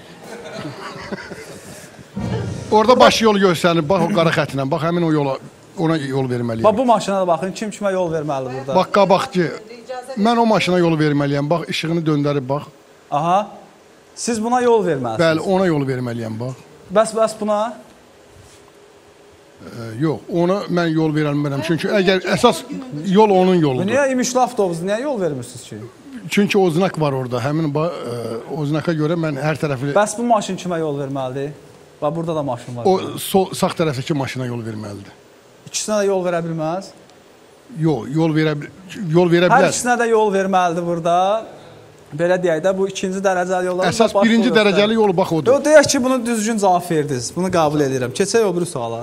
Speaker 11: Orada baş yolu göstərir, bax o qara xətlə, bax həmin o yola. ona yol verməliyəm.
Speaker 19: Bax, bu maşına da baxın, kim kimə yol verməli burada?
Speaker 11: Bax, qabaqçı, mən o maşına yol verməliyəm. Bax, işığını döndərib, bax.
Speaker 19: Aha, siz buna yol verməlisiniz.
Speaker 11: Bəli, ona yol verməliyəm, bax.
Speaker 19: Bəs, bəs buna?
Speaker 11: Ee, yox, ona mən yol verəlmərəm. Çünki əgər əsas yol onun yoludur.
Speaker 19: Niyə imişli avtobusdur, niyə yol vermirsiniz ki?
Speaker 11: Çünki o znak var orada, həmin e, o znaka görə mən hər tərəfi...
Speaker 19: Bəs bu maşın kimə yol verməlidir? Bax, burada da maşın var.
Speaker 11: O sol, sağ tərəfdəki maşına yol verməlidir.
Speaker 19: İkisinə də yol verə bilməz?
Speaker 11: Yox, yol verə, yol verə bilər.
Speaker 19: Hər ikisinə də yol verməlidir burada. Belə deyək də, bu ikinci dərəcəli yollar...
Speaker 11: Əsas birinci dərəcəli yolu bax odur.
Speaker 19: Yox, deyək ki, bunu düzgün cavab verdiniz. Bunu qəbul edirəm. Keçək o biri suala.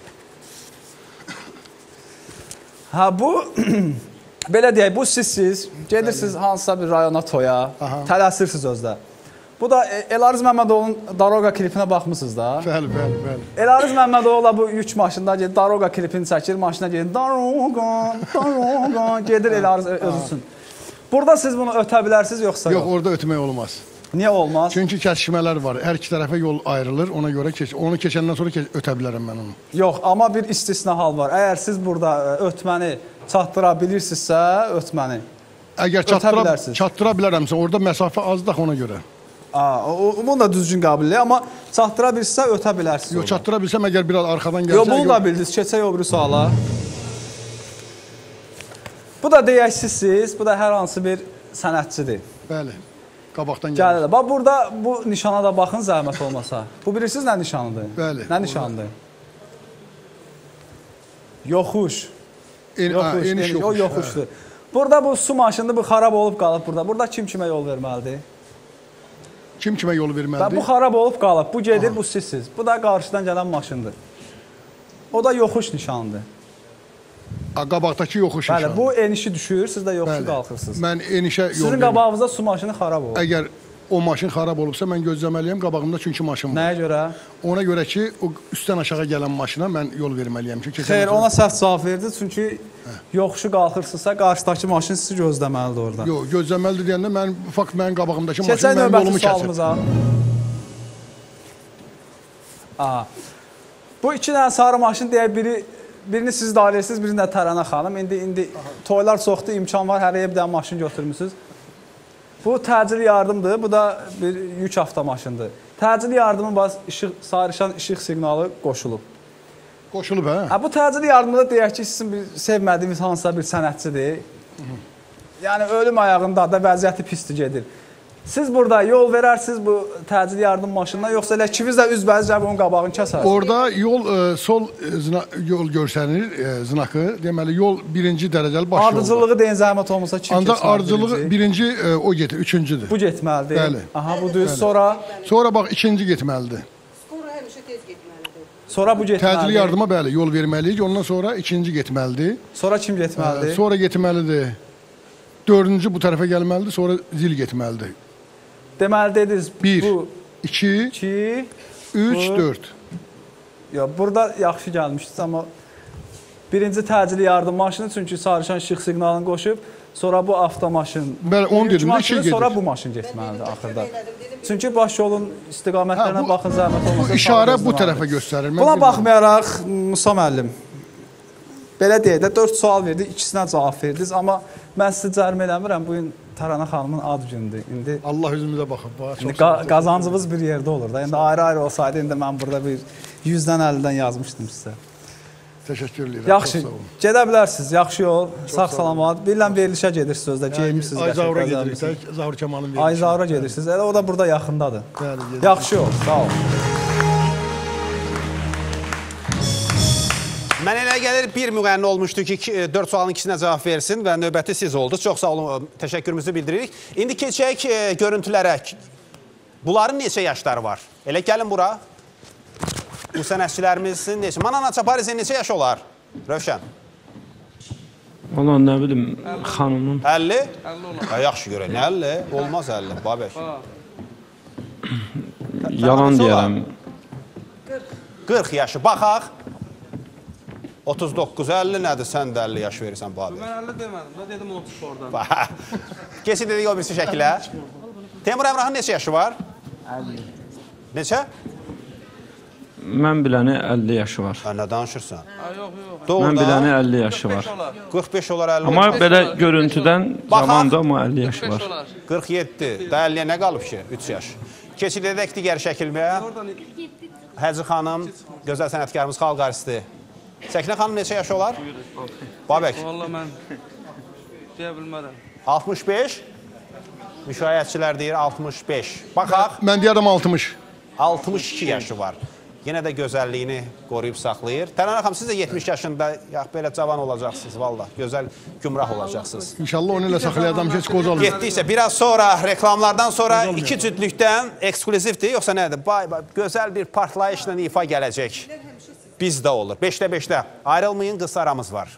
Speaker 19: Hə, bu... Belə deyək, bu sizsiz, gedirsiniz hansısa bir rayona toya, tələsirsiniz özdə. Bu da Elariz Məmmədovun Daroqa klipinə baxmısınız da.
Speaker 11: Bəli, bəli, bəli.
Speaker 19: Elariz Məmmədovla bu yük maşında gedir, Daroqa klipini çəkir, maşına gedir, Daroqa, Daroqa, gedir Elariz özüsün. Burada siz bunu ötə bilərsiniz, yoxsa yox?
Speaker 11: Yox, orada ötmək olmaz.
Speaker 19: Niyə olmaz?
Speaker 11: Çünki kəsişmələr var, hər iki tərəfə yol ayrılır, ona görə keç, onu keçəndən sonra keç, ötə bilərəm mən onu.
Speaker 19: Yox, amma bir istisna hal var. Əgər siz burada ötməni çatdıra bilirsinizsə, ötməni
Speaker 11: Əgər çatdıra, çatdıra bilərəmsə, orada məsafə azdır ona görə.
Speaker 19: Aa, o, bunu da düzgün qabillik, amma çatdıra bilirsə, ötə bilərsiniz.
Speaker 11: Yox, çatdıra bilsəm, əgər biraz arxadan gəlsə...
Speaker 19: Yox, bunu da bildiniz, keçək o biri suala. Bu da deyək sizsiz, bu da hər hansı bir sənətçidir.
Speaker 11: Bəli, qabaqdan gəlir.
Speaker 19: Gəlir. Bax, burada bu nişana da baxın, zəhmət olmasa. Bu bilirsiniz nə nişanıdır?
Speaker 11: Bəli.
Speaker 19: Nə nişanıdır? Yoxuş.
Speaker 11: En,
Speaker 19: yoxuş,
Speaker 11: a, eniş
Speaker 19: eniş,
Speaker 11: yoxuş.
Speaker 19: O yoxuşdur. Hə. Burada bu su maşındır, bu xarab olub qalıb burada. Burada kim kimə yol verməlidir?
Speaker 11: Kim kimə yol verməlidir?
Speaker 19: Bu xarab olub qalıb, bu gedir, aha, bu sizsiz. Bu da qarşıdan gələn maşındır. O da yoxuş nişanıdır.
Speaker 11: Qabaqdakı yoxuş nişanı.
Speaker 19: Bəli, bu enişi düşür, siz də yoxuşu qalxırsınız.
Speaker 11: Mən enişə yol
Speaker 19: Sizin qabağınızda su maşını xarab olur.
Speaker 11: Əgər o maşın xarab olubsa, mən gözləməliyəm qabağımda çünki maşın var.
Speaker 19: Nəyə görə?
Speaker 11: Ona görə ki, o üstdən aşağı gələn maşına mən yol verməliyəm ki,
Speaker 19: xeyr, ona səhv cavab verdi, çünki hə, yoxuşu qalxırsınızsa, qarşıdakı maşın sizi gözləməlidir orada.
Speaker 11: Yox, gözləməlidir deyəndə, mən, fakt mənim qabağımdakı maşın mənim yolumu kəsir. Aha. Bu iki dənə sarı maşın deyək, biri birini siz dailəyirsiniz, birini də Tərənə xanım. İndi, indi toylar çoxdur, imkan var, hər yer bir dənə maşın götürmüşsünüz. Bu təcil yardımdır, bu da bir yük avtomaşındır. Təcil yardımın baz işıq, sarışan işıq siqnalı qoşulub. Qoşulub, hə?
Speaker 19: Hə, bu təcil yardımda deyək ki, sizin bir sevmədiyiniz hansısa bir sənətçidir. Yəni, ölüm ayağında da vəziyyəti pisdir gedir. Siz burada yol verərsiniz bu təcil yardım maşınına, yoxsa elə ikiniz də üzbəyiz cəb onun qabağını kəsərsiniz?
Speaker 11: Orada yol, e, sol e, zina, yol görsənir, e, znakı. Deməli, yol birinci dərəcəli baş yoldur.
Speaker 19: Ardıcılığı deyin, zəhmət olmasa kim
Speaker 11: Ancaq ardıcılığı birinci, e, o getir, üçüncüdür.
Speaker 19: Bu getməlidir.
Speaker 11: Bəli.
Speaker 19: Aha, bu düz,
Speaker 11: bəli.
Speaker 19: Sonra?
Speaker 11: Sonra bax, ikinci getməlidir.
Speaker 10: Sonra həmişə tez getməlidir.
Speaker 19: Sonra bu getməlidir.
Speaker 11: Təcil yardıma, bəli, yol verməliyik. Ondan sonra ikinci getməlidir.
Speaker 19: Sonra kim getməlidir?
Speaker 11: E, sonra getməlidir. Dördüncü bu tərəfə gəlməlidir, sonra zil getməlidir.
Speaker 19: Deməli dediniz,
Speaker 11: bir,
Speaker 19: bu...
Speaker 11: iki,
Speaker 19: iki
Speaker 11: üç,
Speaker 19: bu,
Speaker 11: dörd.
Speaker 19: Ya, burada yaxşı gəlmişdiniz, amma birinci təcili yardım maşını, çünki sarışan işıq siqnalını qoşub, sonra bu avtomaşın,
Speaker 11: Bəli, onu dedim,
Speaker 19: maşını,
Speaker 11: iki
Speaker 19: sonra
Speaker 11: gedir.
Speaker 19: bu maşın getməlidir axırda. Çünki baş yolun istiqamətlərinə hə, baxın, zəhmət olmasa...
Speaker 11: Bu işarə bu tərəfə göstərir.
Speaker 19: Buna baxmayaraq, Musa müəllim, belə deyək də, dörd sual verdik, ikisinə cavab verdiniz, amma mən sizi cərimə eləmirəm, bugün Tərənə xanımın ad gündür. İndi
Speaker 11: Allah üzümüzə baxıb.
Speaker 19: qa qazancımız bir yerdə olur da. İndi ayrı-ayrı olsaydı, indi mən burada bir yüzdən əllidən yazmışdım sizə.
Speaker 11: Təşəkkür edirəm.
Speaker 19: Yaxşı, gedə bilərsiniz. Yaxşı yol, sağ-salamat. Bilən verilişə gedirsiniz özdə, geymişsiniz.
Speaker 11: Ayzavra gedirik, Zavur Kemal'ın verilişi.
Speaker 19: Ayzavra gedirsiniz. Elə o da burada yaxındadır. Yaxşı yol, sağ ol.
Speaker 7: Mən elə gəlir, bir müğənni olmuşdu ki, dörd sualın ikisinə cavab versin və növbəti siz oldu. Çox sağ olun, təşəkkürümüzü bildiririk. İndi keçək görüntülərə. Bunların neçə yaşları var? Elə gəlin bura. Bu sənətçilərimizin neçə? Manana Çaparizin neçə yaşı olar? Rövşən.
Speaker 15: Valla nə bilim, xanımın...
Speaker 7: əlli? Yaxşı görə, nə əlli? Olmaz əlli, Babək.
Speaker 15: Yalan deyərəm.
Speaker 7: qırx yaşı, baxaq. otuz doqquz, əlli nədir? Sən də əlli yaş verirsən, Babək.
Speaker 13: Mən əlli demədim, mən dedim otuz oradan.
Speaker 7: Kesin dedik o birisi şəkilə. Teymur Əmrahın neçə yaşı var?
Speaker 15: əlli.
Speaker 7: Neçə?
Speaker 15: mən biləni əlli yaşı var.
Speaker 7: Hə, nə danışırsan?
Speaker 15: Mən biləni əlli yaşı var.
Speaker 7: qırx beş olar, əlli
Speaker 15: Amma belə görüntüdən zamanda amma əlli yaşı var.
Speaker 7: qırx yeddi, da əlliyə nə qalıb ki? üç yaş. Keçid edək digər şəkilməyə. Həcri xanım, gözəl sənətkarımız, xalq artisti. Səkinə xanım neçə yaşı olar? Babək.
Speaker 13: Valla mən deyə bilmərəm.
Speaker 7: altmış beş. Müşahidçilər deyir altmış beş. Baxaq.
Speaker 5: Mən deyərəm altmış.
Speaker 7: altmış iki yaşı var. Yenə də gözəlliyini qoruyub saxlayır. Tərana xanım, siz də yetmiş yaşında belə cavan olacaqsınız, valla. Gözəl gümrah olacaqsınız.
Speaker 5: İnşallah onu ilə saxlayadam ki, heç qoz olmur.
Speaker 7: Getdiksə, biraz sonra, reklamlardan sonra iki cütlükdən ekskluzivdir, yoxsa nədir? Bay, bay, gözəl bir partlayışla ifa gələcək. Bizdə olur. beşdə beşdə. Ayrılmayın, qısa aramız var.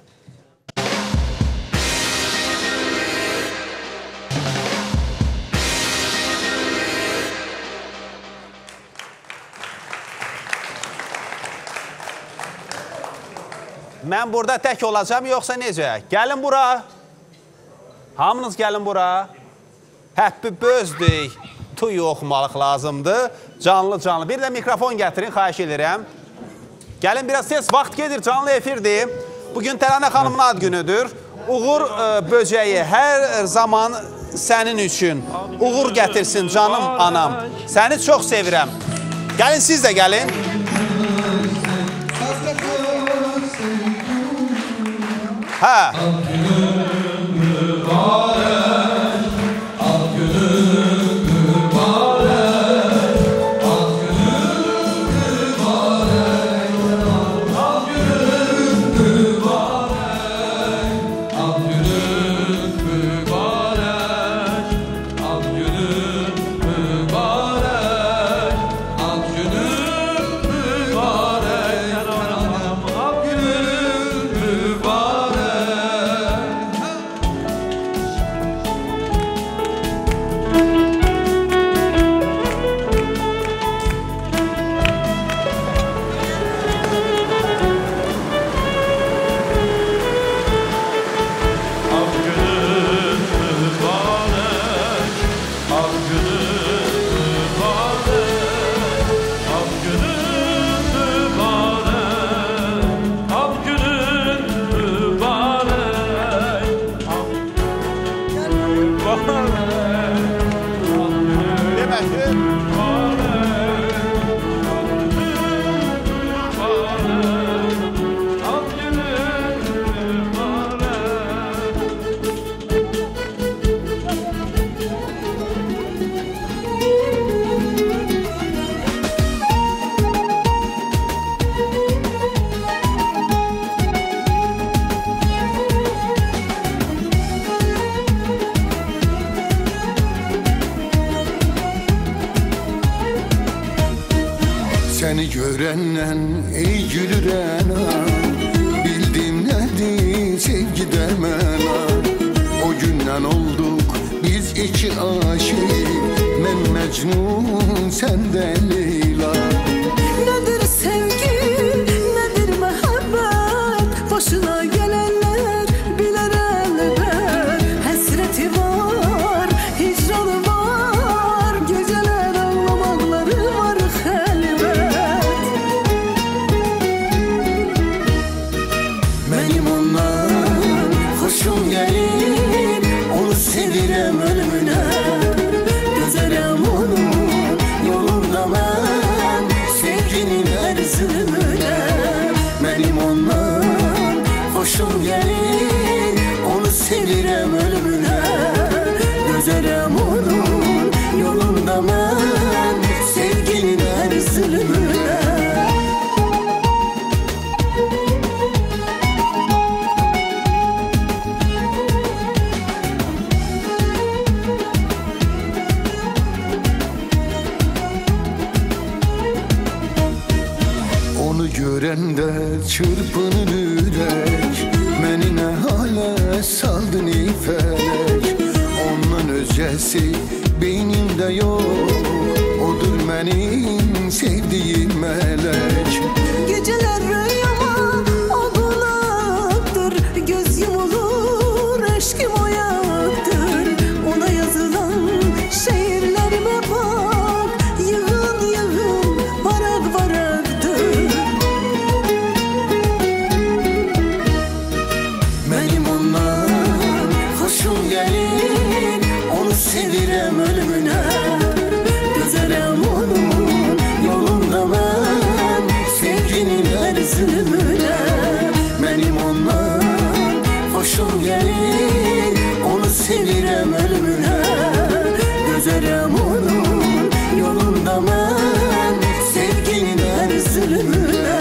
Speaker 7: Mən burada tək olacam, yoxsa necə? Gəlin bura. Hamınız gəlin bura. Həppi bözdük. Tuy oxumalıq lazımdır. Canlı canlı. Bir də mikrofon gətirin, xahiş edirəm. Gəlin biraz tez, vaxt gedir, canlı efirdir. Bugün Təranə xanımın ad günüdür. Uğur ə, böcəyi hər zaman sənin üçün. Uğur gətirsin canım anam. Səni çox sevirəm. Gəlin siz də gəlin. Hə.
Speaker 2: Səni görəndən ey gülürən bildim nədir sevgidə mənə. O gündən olduq biz iki aşıq, mən Məcnun, sən də Leyla.
Speaker 9: Nədir sevgi, nədir məhəbbət, başına gələnlər bilər əlbət. Həsrəti var, hicranı var, gecələr ağlamaqları var xəlbət. Mənim ondan xoşum gəlir, onu sevirəm ölümünə. Gözərəm onun yolunda mən, sevginin ərzimünə. Mənim ondan xoşum gəlir, onu sevirəm ölümünə. Gözərəm onun yolunda mən, sevginin ərzimünə.
Speaker 2: Onu görəndə çırpınır ürək, məni nə halə saldın ey fələk. Ondan özgəsi beynimdə yox, odur mənim sevdiyim mələk.
Speaker 9: Geceler rüyama o qonaqdır, göz yumulur, eşkim oyaktır. Ona yazılan şiirlerime bak, yığın yığın varak varaktır. sevirəm ölümünə. Gözərəm onun yolunda mən, sevginin hər zülmünə. Mənim ondan xoşum gəlir, onu sevirəm ölümünə. Gözərəm onun yolunda mən, sevginin hər zülmünə.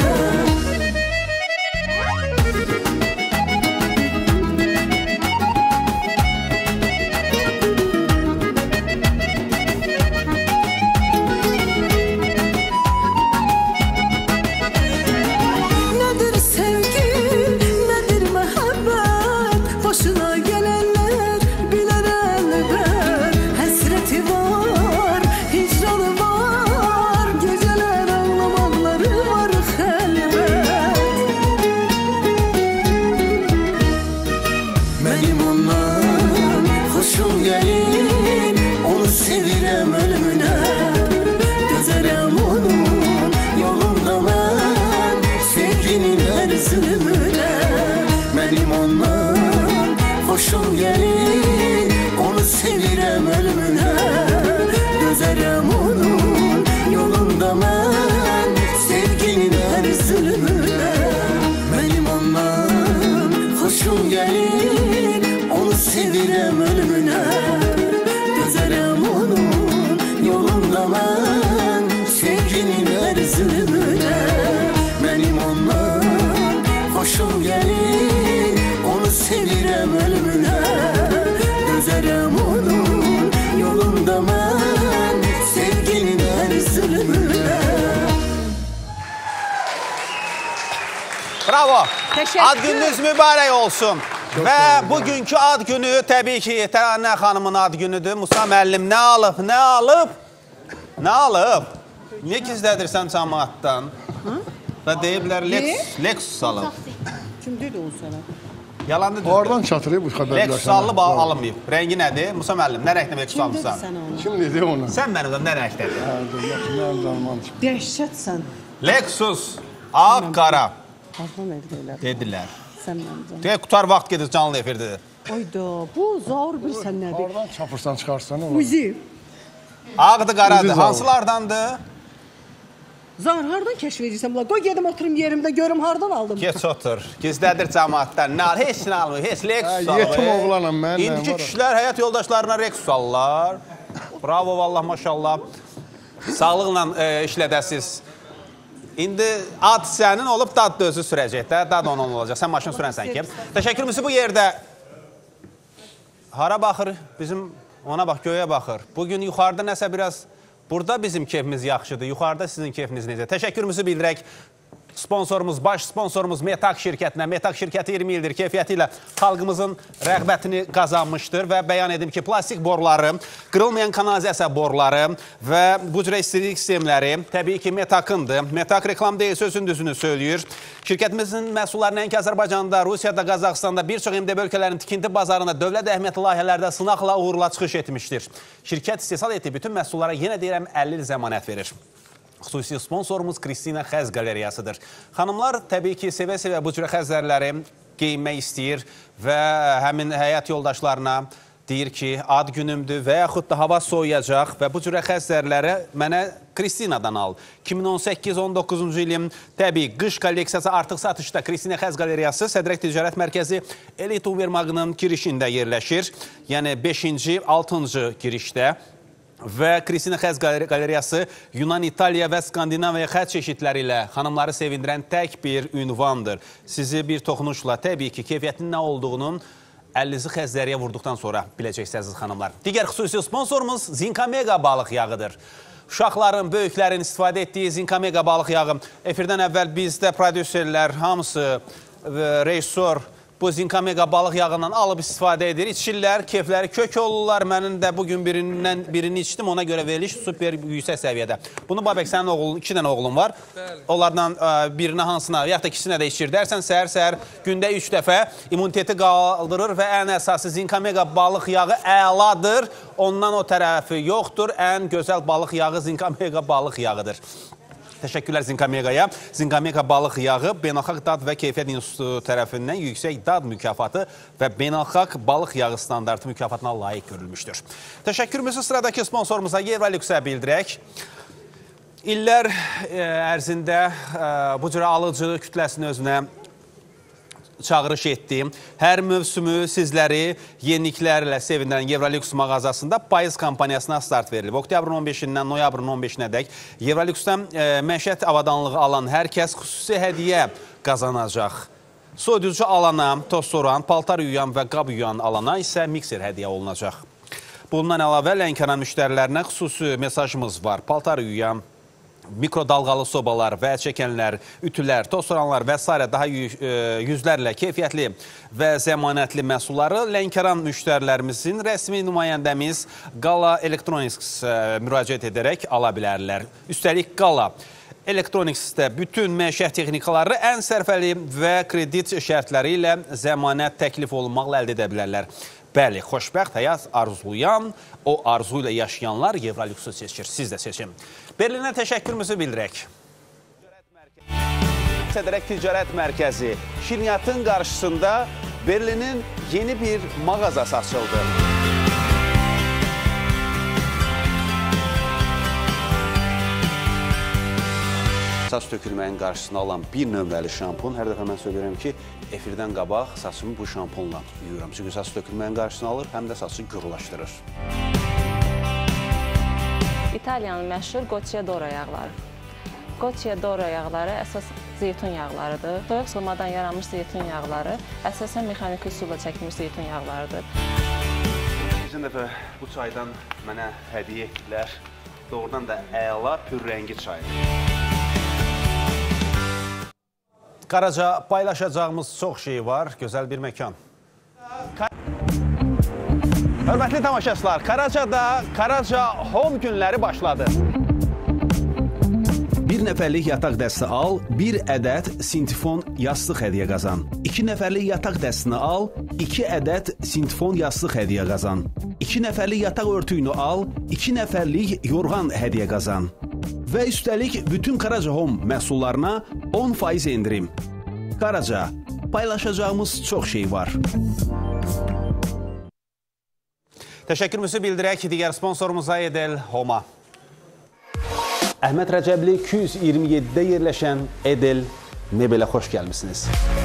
Speaker 9: Xoşum gəlir, onu sevirəm ölümünə. Gözərəm onun yolunda mən, sevginin hər zülmünə. Mənim ondan xoşum gəlir, onu sevirəm ölümünə. Gözərəm onun yolunda mən, sevginin hər zülmünə. Mənim ondan xoşum gəlir, onu sevirəm ölümünə. Gözərəm onun yolunda mən, sevginin hər zülmünə.
Speaker 7: Bravo.
Speaker 10: Teşekkür.
Speaker 7: Ad gününüz mübarək olsun. Və bugünkü ad günü təbii ki, Təranə xanımın ad günüdür. Musa müəllim nə alıb, nə alıb, nə alıb? Niyə gizlədirsən cəmaatdan? Və deyiblər, Lexus alıb.
Speaker 10: Kim dedi o sənə?
Speaker 7: Yalandı düzdür.
Speaker 5: Oradan çatırıb bu xəbərlər.
Speaker 7: Lexus alıb, alınmayıb. Rəngi nədir? Musa müəllim, nə rəngdə Lexus almışsan?
Speaker 5: Kim dedi onu?
Speaker 7: Sən mənim nə rəngdədir?
Speaker 10: Dəhşətsən.
Speaker 7: Lexus, ağ, qara.
Speaker 10: Azman edilər.
Speaker 7: Dedilər.
Speaker 10: Sən məncəm.
Speaker 7: Deyək, qutar vaxt gedir canlı efirdir.
Speaker 10: Oyda, bu zaur bilsən nədir?
Speaker 5: Oradan çapırsan, çıxarsan olur.
Speaker 10: Uzi.
Speaker 7: Ağdır, qaradır. Hansılardandır?
Speaker 10: Zar, hardan kəşf edirsən bunlar? Qoy gedim oturum yerimdə, görüm hardan aldım.
Speaker 7: Geç otur. Gizlədir cəmaatdan. Nə al? Heç nə almır. Heç Lexus alır.
Speaker 5: Yetim oğlanam mən.
Speaker 7: İndiki kişilər həyat yoldaşlarına Lexus alırlar. Bravo, vallah, maşallah. Sağlıqla e, işlədəsiz. İndi ad sənin olub, dad da özü sürəcək də. Dad onun olacaq. Sən maşın sürənsən ki. Təşəkkürümüzü bu yerdə. Hara baxır? Bizim ona bax, göyə baxır. Bugün yuxarıda nəsə biraz... Burada bizim keyfimiz yaxşıdır, yuxarıda sizin keyfiniz necə? Təşəkkürümüzü bildirək sponsorumuz, baş sponsorumuz Metak şirkətinə. Metak şirkəti iyirmi ildir keyfiyyəti ilə xalqımızın rəğbətini qazanmışdır və bəyan edim ki, plastik boruları, qırılmayan kanalizasiya boruları və bu cürə istilik sistemləri təbii ki, Metakındır. Metak reklam deyil, sözün düzünü söylüyor. Şirkətimizin məhsullarını ən ki, Azərbaycanda, Rusiyada, Qazaxstanda, bir çox M D B ölkələrin tikinti bazarında dövlət əhəmiyyətli layihələrdə sınaqla uğurla çıxış etmişdir. Şirkət istehsal etdiyi bütün məhsullara yenə deyirəm əlli il zəmanət verir. Xüsusi sponsorumuz Kristina Xəz Qalereyasıdır. Xanımlar təbii ki, sevə-sevə bu cürə xəzlərləri geyinmək istəyir və həmin həyat yoldaşlarına deyir ki, ad günümdür və yaxud da hava soyuyacaq və bu cürə xəzlərləri mənə Kristinadan al. iki min on səkkiz on doqquzuncu ilin təbii qış kolleksiyası artıq satışda. Kristina Xəz Qalereyası Sədrək Ticarət Mərkəzi Elit Univermağının girişində yerləşir. Yəni beşinci altıncı girişdə. Və Kristina Xəz Qalereyası Yunan, İtaliya və Skandinaviya xətt çeşidləri ilə xanımları sevindirən tək bir ünvandır. Sizi bir toxunuşla təbii ki, keyfiyyətinin nə olduğunun əlinizi xəzləriyə vurduqdan sonra biləcəksiniz xanımlar. Digər xüsusi sponsorumuz Zinka Mega balıq yağıdır. Uşaqların, böyüklərin istifadə etdiyi Zinka Mega balıq yağı. Efirdən əvvəl bizdə prodüserlər hamısı, rejissor, bu Zinka Mega balıq yağından alıb istifadə edir. İçirlər, keyfləri kök olurlar. Mənim də bugün birindən birini içdim. Ona görə veriliş super yüksək səviyyədə. Bunu Babək, sənin oğlun, iki dənə oğlun var. Onlardan birinə hansına, yaxud da ikisinə də içir dərsən, səhər-səhər gündə üç dəfə immuniteti qaldırır və ən əsası Zinka Mega balıq yağı əladır. Ondan o tərəfi yoxdur. Ən gözəl balıq yağı Zinka Mega balıq yağıdır. Təşəkkürlər Zinkamegaya. Zinkamega balıq yağı Beynəlxalq Dad və Keyfiyyət İnstitutu tərəfindən yüksək dad mükafatı və Beynəlxalq balıq yağı standartı mükafatına layiq görülmüşdür. Təşəkkürümüzü sıradakı sponsorumuza Evrolüxə bildirək. İllər ərzində bu cür alıcı kütləsini özünə çağırış etdim. Hər mövsümü sizləri yeniliklərlə sevindirən Evrolüks mağazasında payız kampaniyasına start verilib. Oktyabrın on beşindən noyabrın on beşinə dək Evrolüksdən məişət avadanlığı alan hər kəs xüsusi hədiyyə qazanacaq. Soyuducu alana, toz soran, paltar yuyan və qab yuyan alana isə mikser hədiyyə olunacaq. Bundan əlavə Lənkəran müştərilərinə xüsusi mesajımız var. Paltar yuyan, mikrodalğalı sobalar, və çəkənlər, ütülər, toz soranlar və s. daha yüzlərlə keyfiyyətli və zəmanətli məhsulları Lənkəran müştərilərimizin rəsmi nümayəndəmiz Qala Electronics müraciət edərək ala bilərlər. Üstəlik Qala Electronics'də bütün məişət texnikaları ən sərfəli və kredit şərtləri ilə zəmanət təklif olunmaqla əldə edə bilərlər. Bəli, xoşbəxt həyat arzulayan, o arzu ilə yaşayanlar Evrolüksu seçir. Siz də seçin. Berlinə təşəkkürümüzü bildirək. Sədərək Ticarət Mərkəzi şirniyyatın qarşısında Berlinin yeni bir mağazası açıldı. Saç tökülməyin qarşısını alan bir nömrəli şampun. Hər dəfə mən söyləyirəm ki, efirdən qabaq saçımı bu şampunla yuyuram. Çünki saç tökülməyin qarşısını alır, həm də saçı gürlaşdırır.
Speaker 20: İtaliyanın məşhur Gocciadoro yağları. Gocciadoro yağları əsas zeytun yağlarıdır. Soyuq soğumadan yaranmış zeytun yağları əsasən mexaniki üsulla çəkilmiş zeytun yağlarıdır.
Speaker 7: Geçən dəfə bu çaydan mənə hədiyyə etdilər. Doğrudan da əla pürrəngi çaydır. Qaraca paylaşacağımız çox şey var. Gözəl bir məkan. Hörmətli tamaşaçılar, Qaracada Qaraca Home günləri başladı. Bir nəfərlik yataq dəsti al, bir ədəd sintifon yastıq hədiyyə qazan. İki nəfərlik yataq dəstini al, iki ədəd sintifon yastıq hədiyyə qazan. İki nəfərlik yataq örtüyünü al, iki nəfərlik yorğan hədiyyə qazan. Və üstəlik bütün Qaraca Home məhsullarına on faiz endirim. Qaraca, paylaşacağımız çox şey var. Təşəkkürümüzü bildirək digər sponsorumuza Edel Home-a. Əhməd Rəcəbli iki yüz iyirmi yeddidə yerləşən Edel Mebelə xoş gəlmişsiniz.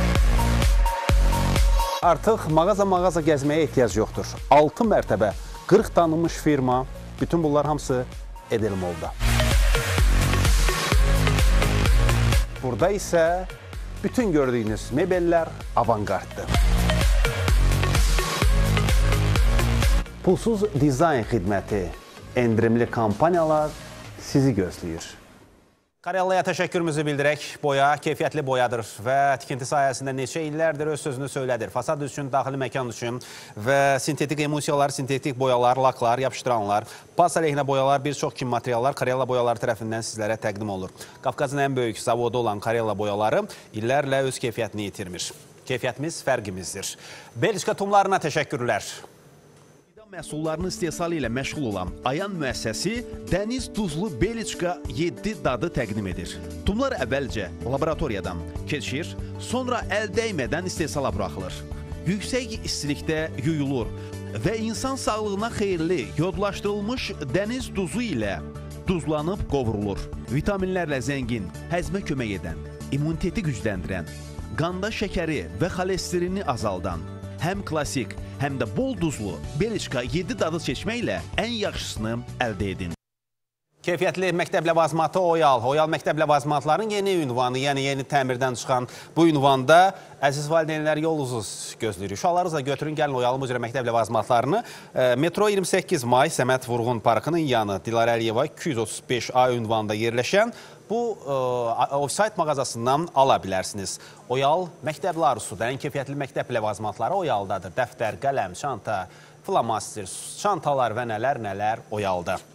Speaker 7: Artıq mağaza-mağaza gəzməyə ehtiyac yoxdur. altı mərtəbə, qırx tanınmış firma, bütün bunlar hamısı Edel Mall-da. Burada isə bütün gördüyünüz mebellər avangarddır. Pulsuz dizayn xidməti, endirimli kampaniyalar sizi gözləyir. Karellaya təşəkkürümüzü bildirək. Boya keyfiyyətli boyadır və tikinti sayəsində neçə illərdir öz sözünü söylədir. Fasad üçün, daxili məkan üçün və sintetik emulsiyalar, sintetik boyalar, laklar, yapışdıranlar, pas əleyhinə boyalar, bir çox kim materiallar Karella boyaları tərəfindən sizlərə təqdim olur. Qafqazın ən böyük zavodu olan Karella boyaları illərlə öz keyfiyyətini yitirmir. Keyfiyyətimiz fərqimizdir. Belçika tumlarına təşəkkürlər. Məhsullarının istehsalı ilə məşğul olan Ayan müəssəsi dəniz duzlu Belçika yeddi dadı təqdim edir. Tumlar əvvəlcə laboratoriyadan keçir, sonra əl dəymədən istehsala buraxılır. Yüksək istilikdə yuyulur və insan sağlığına xeyirli yodlaşdırılmış dəniz duzu ilə duzlanıb qovrulur. Vitaminlərlə zəngin, həzmə kömək edən, immuniteti gücləndirən, qanda şəkəri və xolesterini azaldan, həm klasik, həm də bol duzlu Belçika yeddi dadı seçməklə ən yaxşısını əldə edin. Keyfiyyətli məktəb ləvazimatı Oyal. Oyal məktəb ləvazimatların yeni ünvanı, yəni yeni təmirdən çıxan bu ünvanda əziz valideynlər yolunuz gözləyir. Uşaqlarınızla götürün, gəlin Oyalın bu cürə məktəb ləvazimatlarını. Metro iyirmi səkkiz may Səməd Vurğun Parkının yanı Dilarə Əliyeva iki yüz otuz beş A ünvanında yerləşən bu ofsayt mağazasından ala bilərsiniz. Oyal məktəbli arzusudur. Ən keyfiyyətli məktəb ləvazimatları Oyaldadır. Dəftər, qələm, çanta, flamaster, çantalar və nələr nələr Oyalda.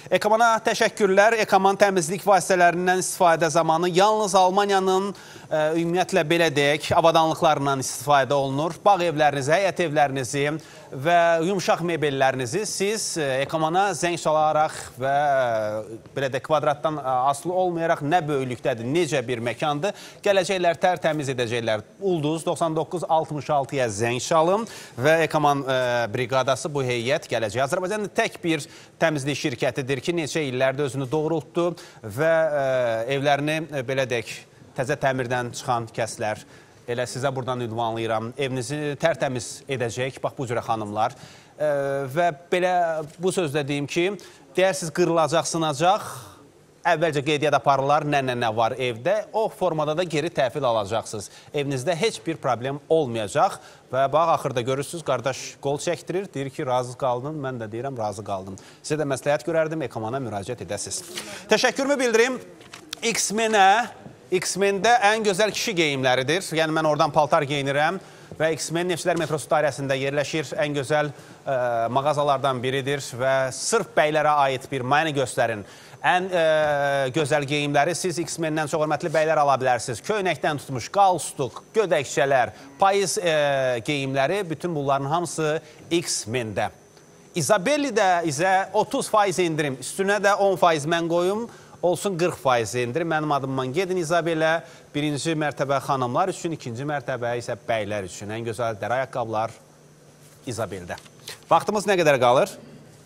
Speaker 7: Ekamana təşəkkürlər. Ekaman təmizlik vasitələrindən istifadə zamanı yalnız Almaniyanın ə, ümumiyyətlə belə deyək, avadanlıqlarından istifadə olunur. Bağ evlərinizi, həyət evlərinizi və yumuşaq mebellərinizi siz Ekamana zəng salaraq və belə də kvadratdan asılı olmayaraq nə böyüklükdədir, necə bir məkandır, gələcəklər, tərtəmiz edəcəklər. Ulduz doxsan doqquz altmış altıya zəng çalın və Ekaman ə, briqadası bu heyət gələcək. Azərbaycanın tək bir təmizlik şirkətidir ki, neçə illərdə özünü doğrultdu və ə, evlərini ə, belə deyək, təzə təmirdən çıxan kəslər, elə sizə buradan ünvanlayıram, evinizi tərtəmiz edəcək, bax bu cürə xanımlar ə, və belə bu sözlə deyim ki, deyərsiniz qırılacaq, sınacaq, əvvəlcə qeydiyyat aparırlar, nə-nə-nə var evdə, o formada da geri təhvil alacaqsınız. Evinizdə heç bir problem olmayacaq və bax, axırda görürsünüz, qardaş qol çəkdirir, deyir ki, razı qaldın, mən də deyirəm, razı qaldım. Sizə də məsləhət görərdim, Ekamana müraciət edəsiniz. Təşəkkürümü bildirim X-Menə, X-Mendə ən gözəl kişi geyimləridir, yəni mən oradan paltar geyinirəm və X-Men Neftçilər metrosu dairəsində yerləşir, ən gözəl ə, mağazalardan biridir və sırf bəylərə aid bir məni göstərin. Ən ə, gözəl geyimləri siz X-Mendən çox hörmətli bəylər ala bilərsiniz. Köynəkdən tutmuş, qalstuk, gödəkçələr, payız ə, geyimləri, bütün bunların hamısı X-Mendə. İzabellidə izə otuz faiz indirim, üstünə də on faiz mən qoyum, olsun qırx faiz indirim. Mənim adımdan gedin İzabelə, birinci mərtəbə xanımlar üçün, ikinci mərtəbə isə bəylər üçün. Ən gözəl dərə ayaqqabılar İzabeldə. Vaxtımız nə qədər qalır?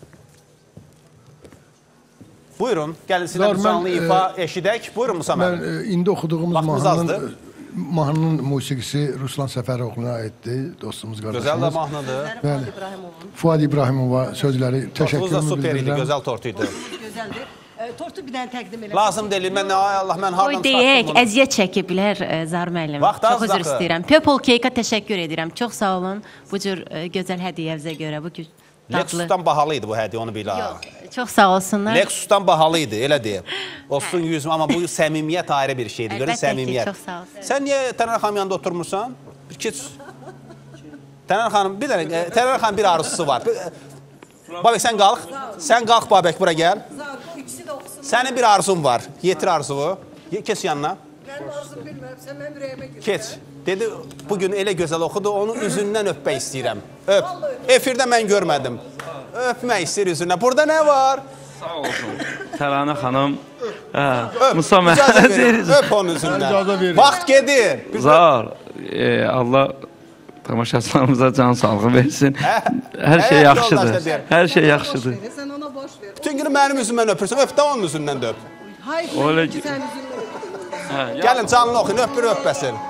Speaker 7: Buyurun, gəlin sizə bir canlı ifa eşidək. Buyurun Musa müəllim.
Speaker 5: Mən indi oxuduğumuz mahnının, mahnının musiqisi Ruslan Səfəroğlu'na aiddir, dostumuz, qardaşımız.
Speaker 7: Gözəl də mahnıdır.
Speaker 5: Bəli. Fuad İbrahimova sözləri, təşəkkürümü bildirirəm.
Speaker 7: Tortunuz da süper idi, gözəl tortuydu.
Speaker 10: Gözəldir. Tortu bir dənə təqdim elədim.
Speaker 7: Lazım deyil, mən nə, ay Allah, mən hardan
Speaker 12: çıxartdım bunu? Qoy deyək, əziyyət çəkiblər Zar müəllim. Çox üzr istəyirəm. Pöpol Keyka təşəkkür edirəm. Çox sağ olun bu cür gözəl hədiyyəvizə görə. Bu dadlı.
Speaker 7: Lexus'dan bahalı idi bu hədiyyə, onu bilə.
Speaker 12: Yox, çox sağ olsunlar.
Speaker 7: Lexus'dan bahalı idi, elə deyim. Olsun yüz, amma bu səmimiyyət ayrı bir şeydir. Görün, səmimiyyət.
Speaker 12: Əlbəttə ki, çox sağ olsun.
Speaker 7: Sən niyə Tənər xanım yanında oturmursan? Bir keç. Tənər xanım, bir dənə, Tənər xanım bir arzusu var. Babək, sən qalx. Sən qalx, Babək, bura gəl. Sənin bir arzun var. Yetir arzunu. Keç yanına.
Speaker 10: Mənim arzum bilmərəm, sən mənim ürəyimə gir.
Speaker 7: Keç. Dedi, bugün elə gözəl oxudu, onun üzündən öpmək istəyirəm. Öp. Efirdə mən görmədim. Öpmək istəyir üzündən. Burada nə var?
Speaker 15: Sağ olsun. Təranə xanım.
Speaker 7: Öp.
Speaker 15: Musa
Speaker 7: müəllim. Öp onun üzündən. Vaxt gedir.
Speaker 15: Zar. Allah tamaşaçılarımıza can sağlığı versin. Hər şey yaxşıdır. Hər şey yaxşıdır.
Speaker 10: Sən ona boş ver.
Speaker 7: Bütün günü mənim üzümdən öpürsən, öp də onun üzündən də öp.
Speaker 10: Hayır, mən ki, sən üzündən.
Speaker 7: Gəlin canlı oxuyun, öp bir öpbəsin.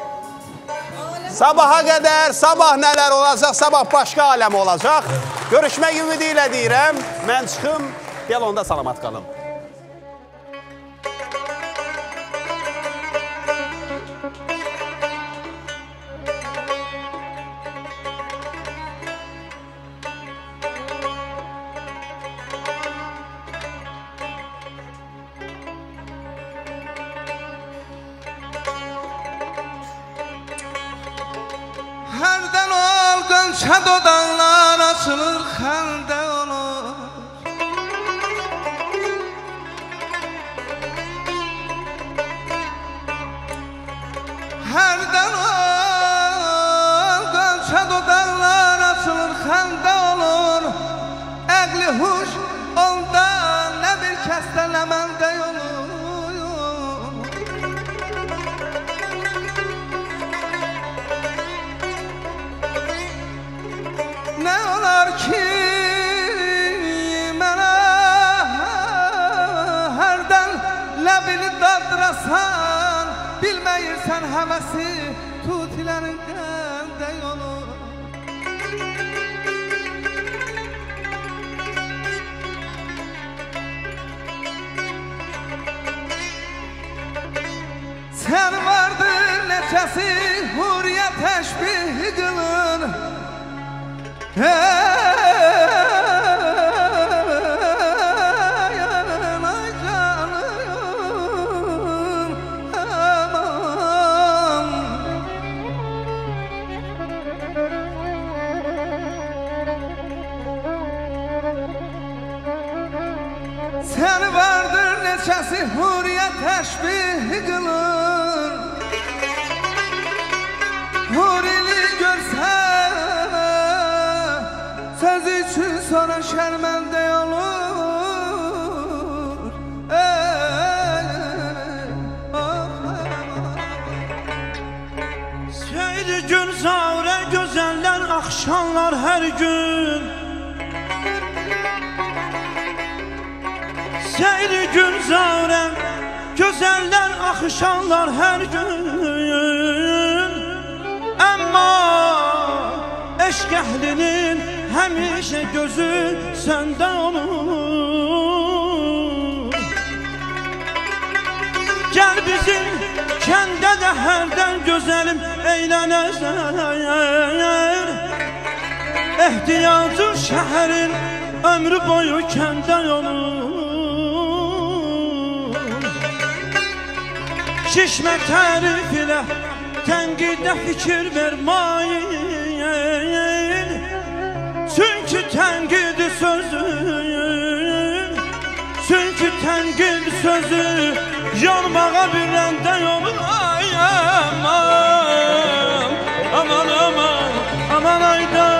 Speaker 7: Sabaha qədər, sabah nələr olacaq, sabah başqa aləm olacaq. Görüşmək ümidi ilə deyirəm. Mən çıxım, gəl onda salamat qalım.
Speaker 17: Hərdən ol qönçə dodaqlar açılır, xəldə olur. Hərdən ol qönçə dodaqlar açılır, xəldə olur. Əqli huş onda nə bir kəsdə nə məndə olur. Nə olar ki mənə hərdən ləbini daddırasan, bilməyirsən həvəsi tutilərin qəndə yolu. Sən vardır neçəsi huriyə təşbih qılır. Sen vardır neçəsi huriyyət təşbih qılır Hurili görsə Söz üçün sonra şərməndə olur
Speaker 16: Seyri gün zavrə gözəllər axşamlar hər gün Seyri gün zavrə gözəllər axşamlar hər gün Amma eşq əhlinin həmişə gözü səndə olur Gəl bizim kəndə də hərdən gözəlim eylənəzər Ehtiyacı şəhərin ömrü boyu kəndə olur Şişmə tərif ilə tənqidə fikir verməyin Çünki tənqid sözü Çünki tənqid sözü Yanmağa bir rəndə yolur Ay aman Aman aman Aman ayda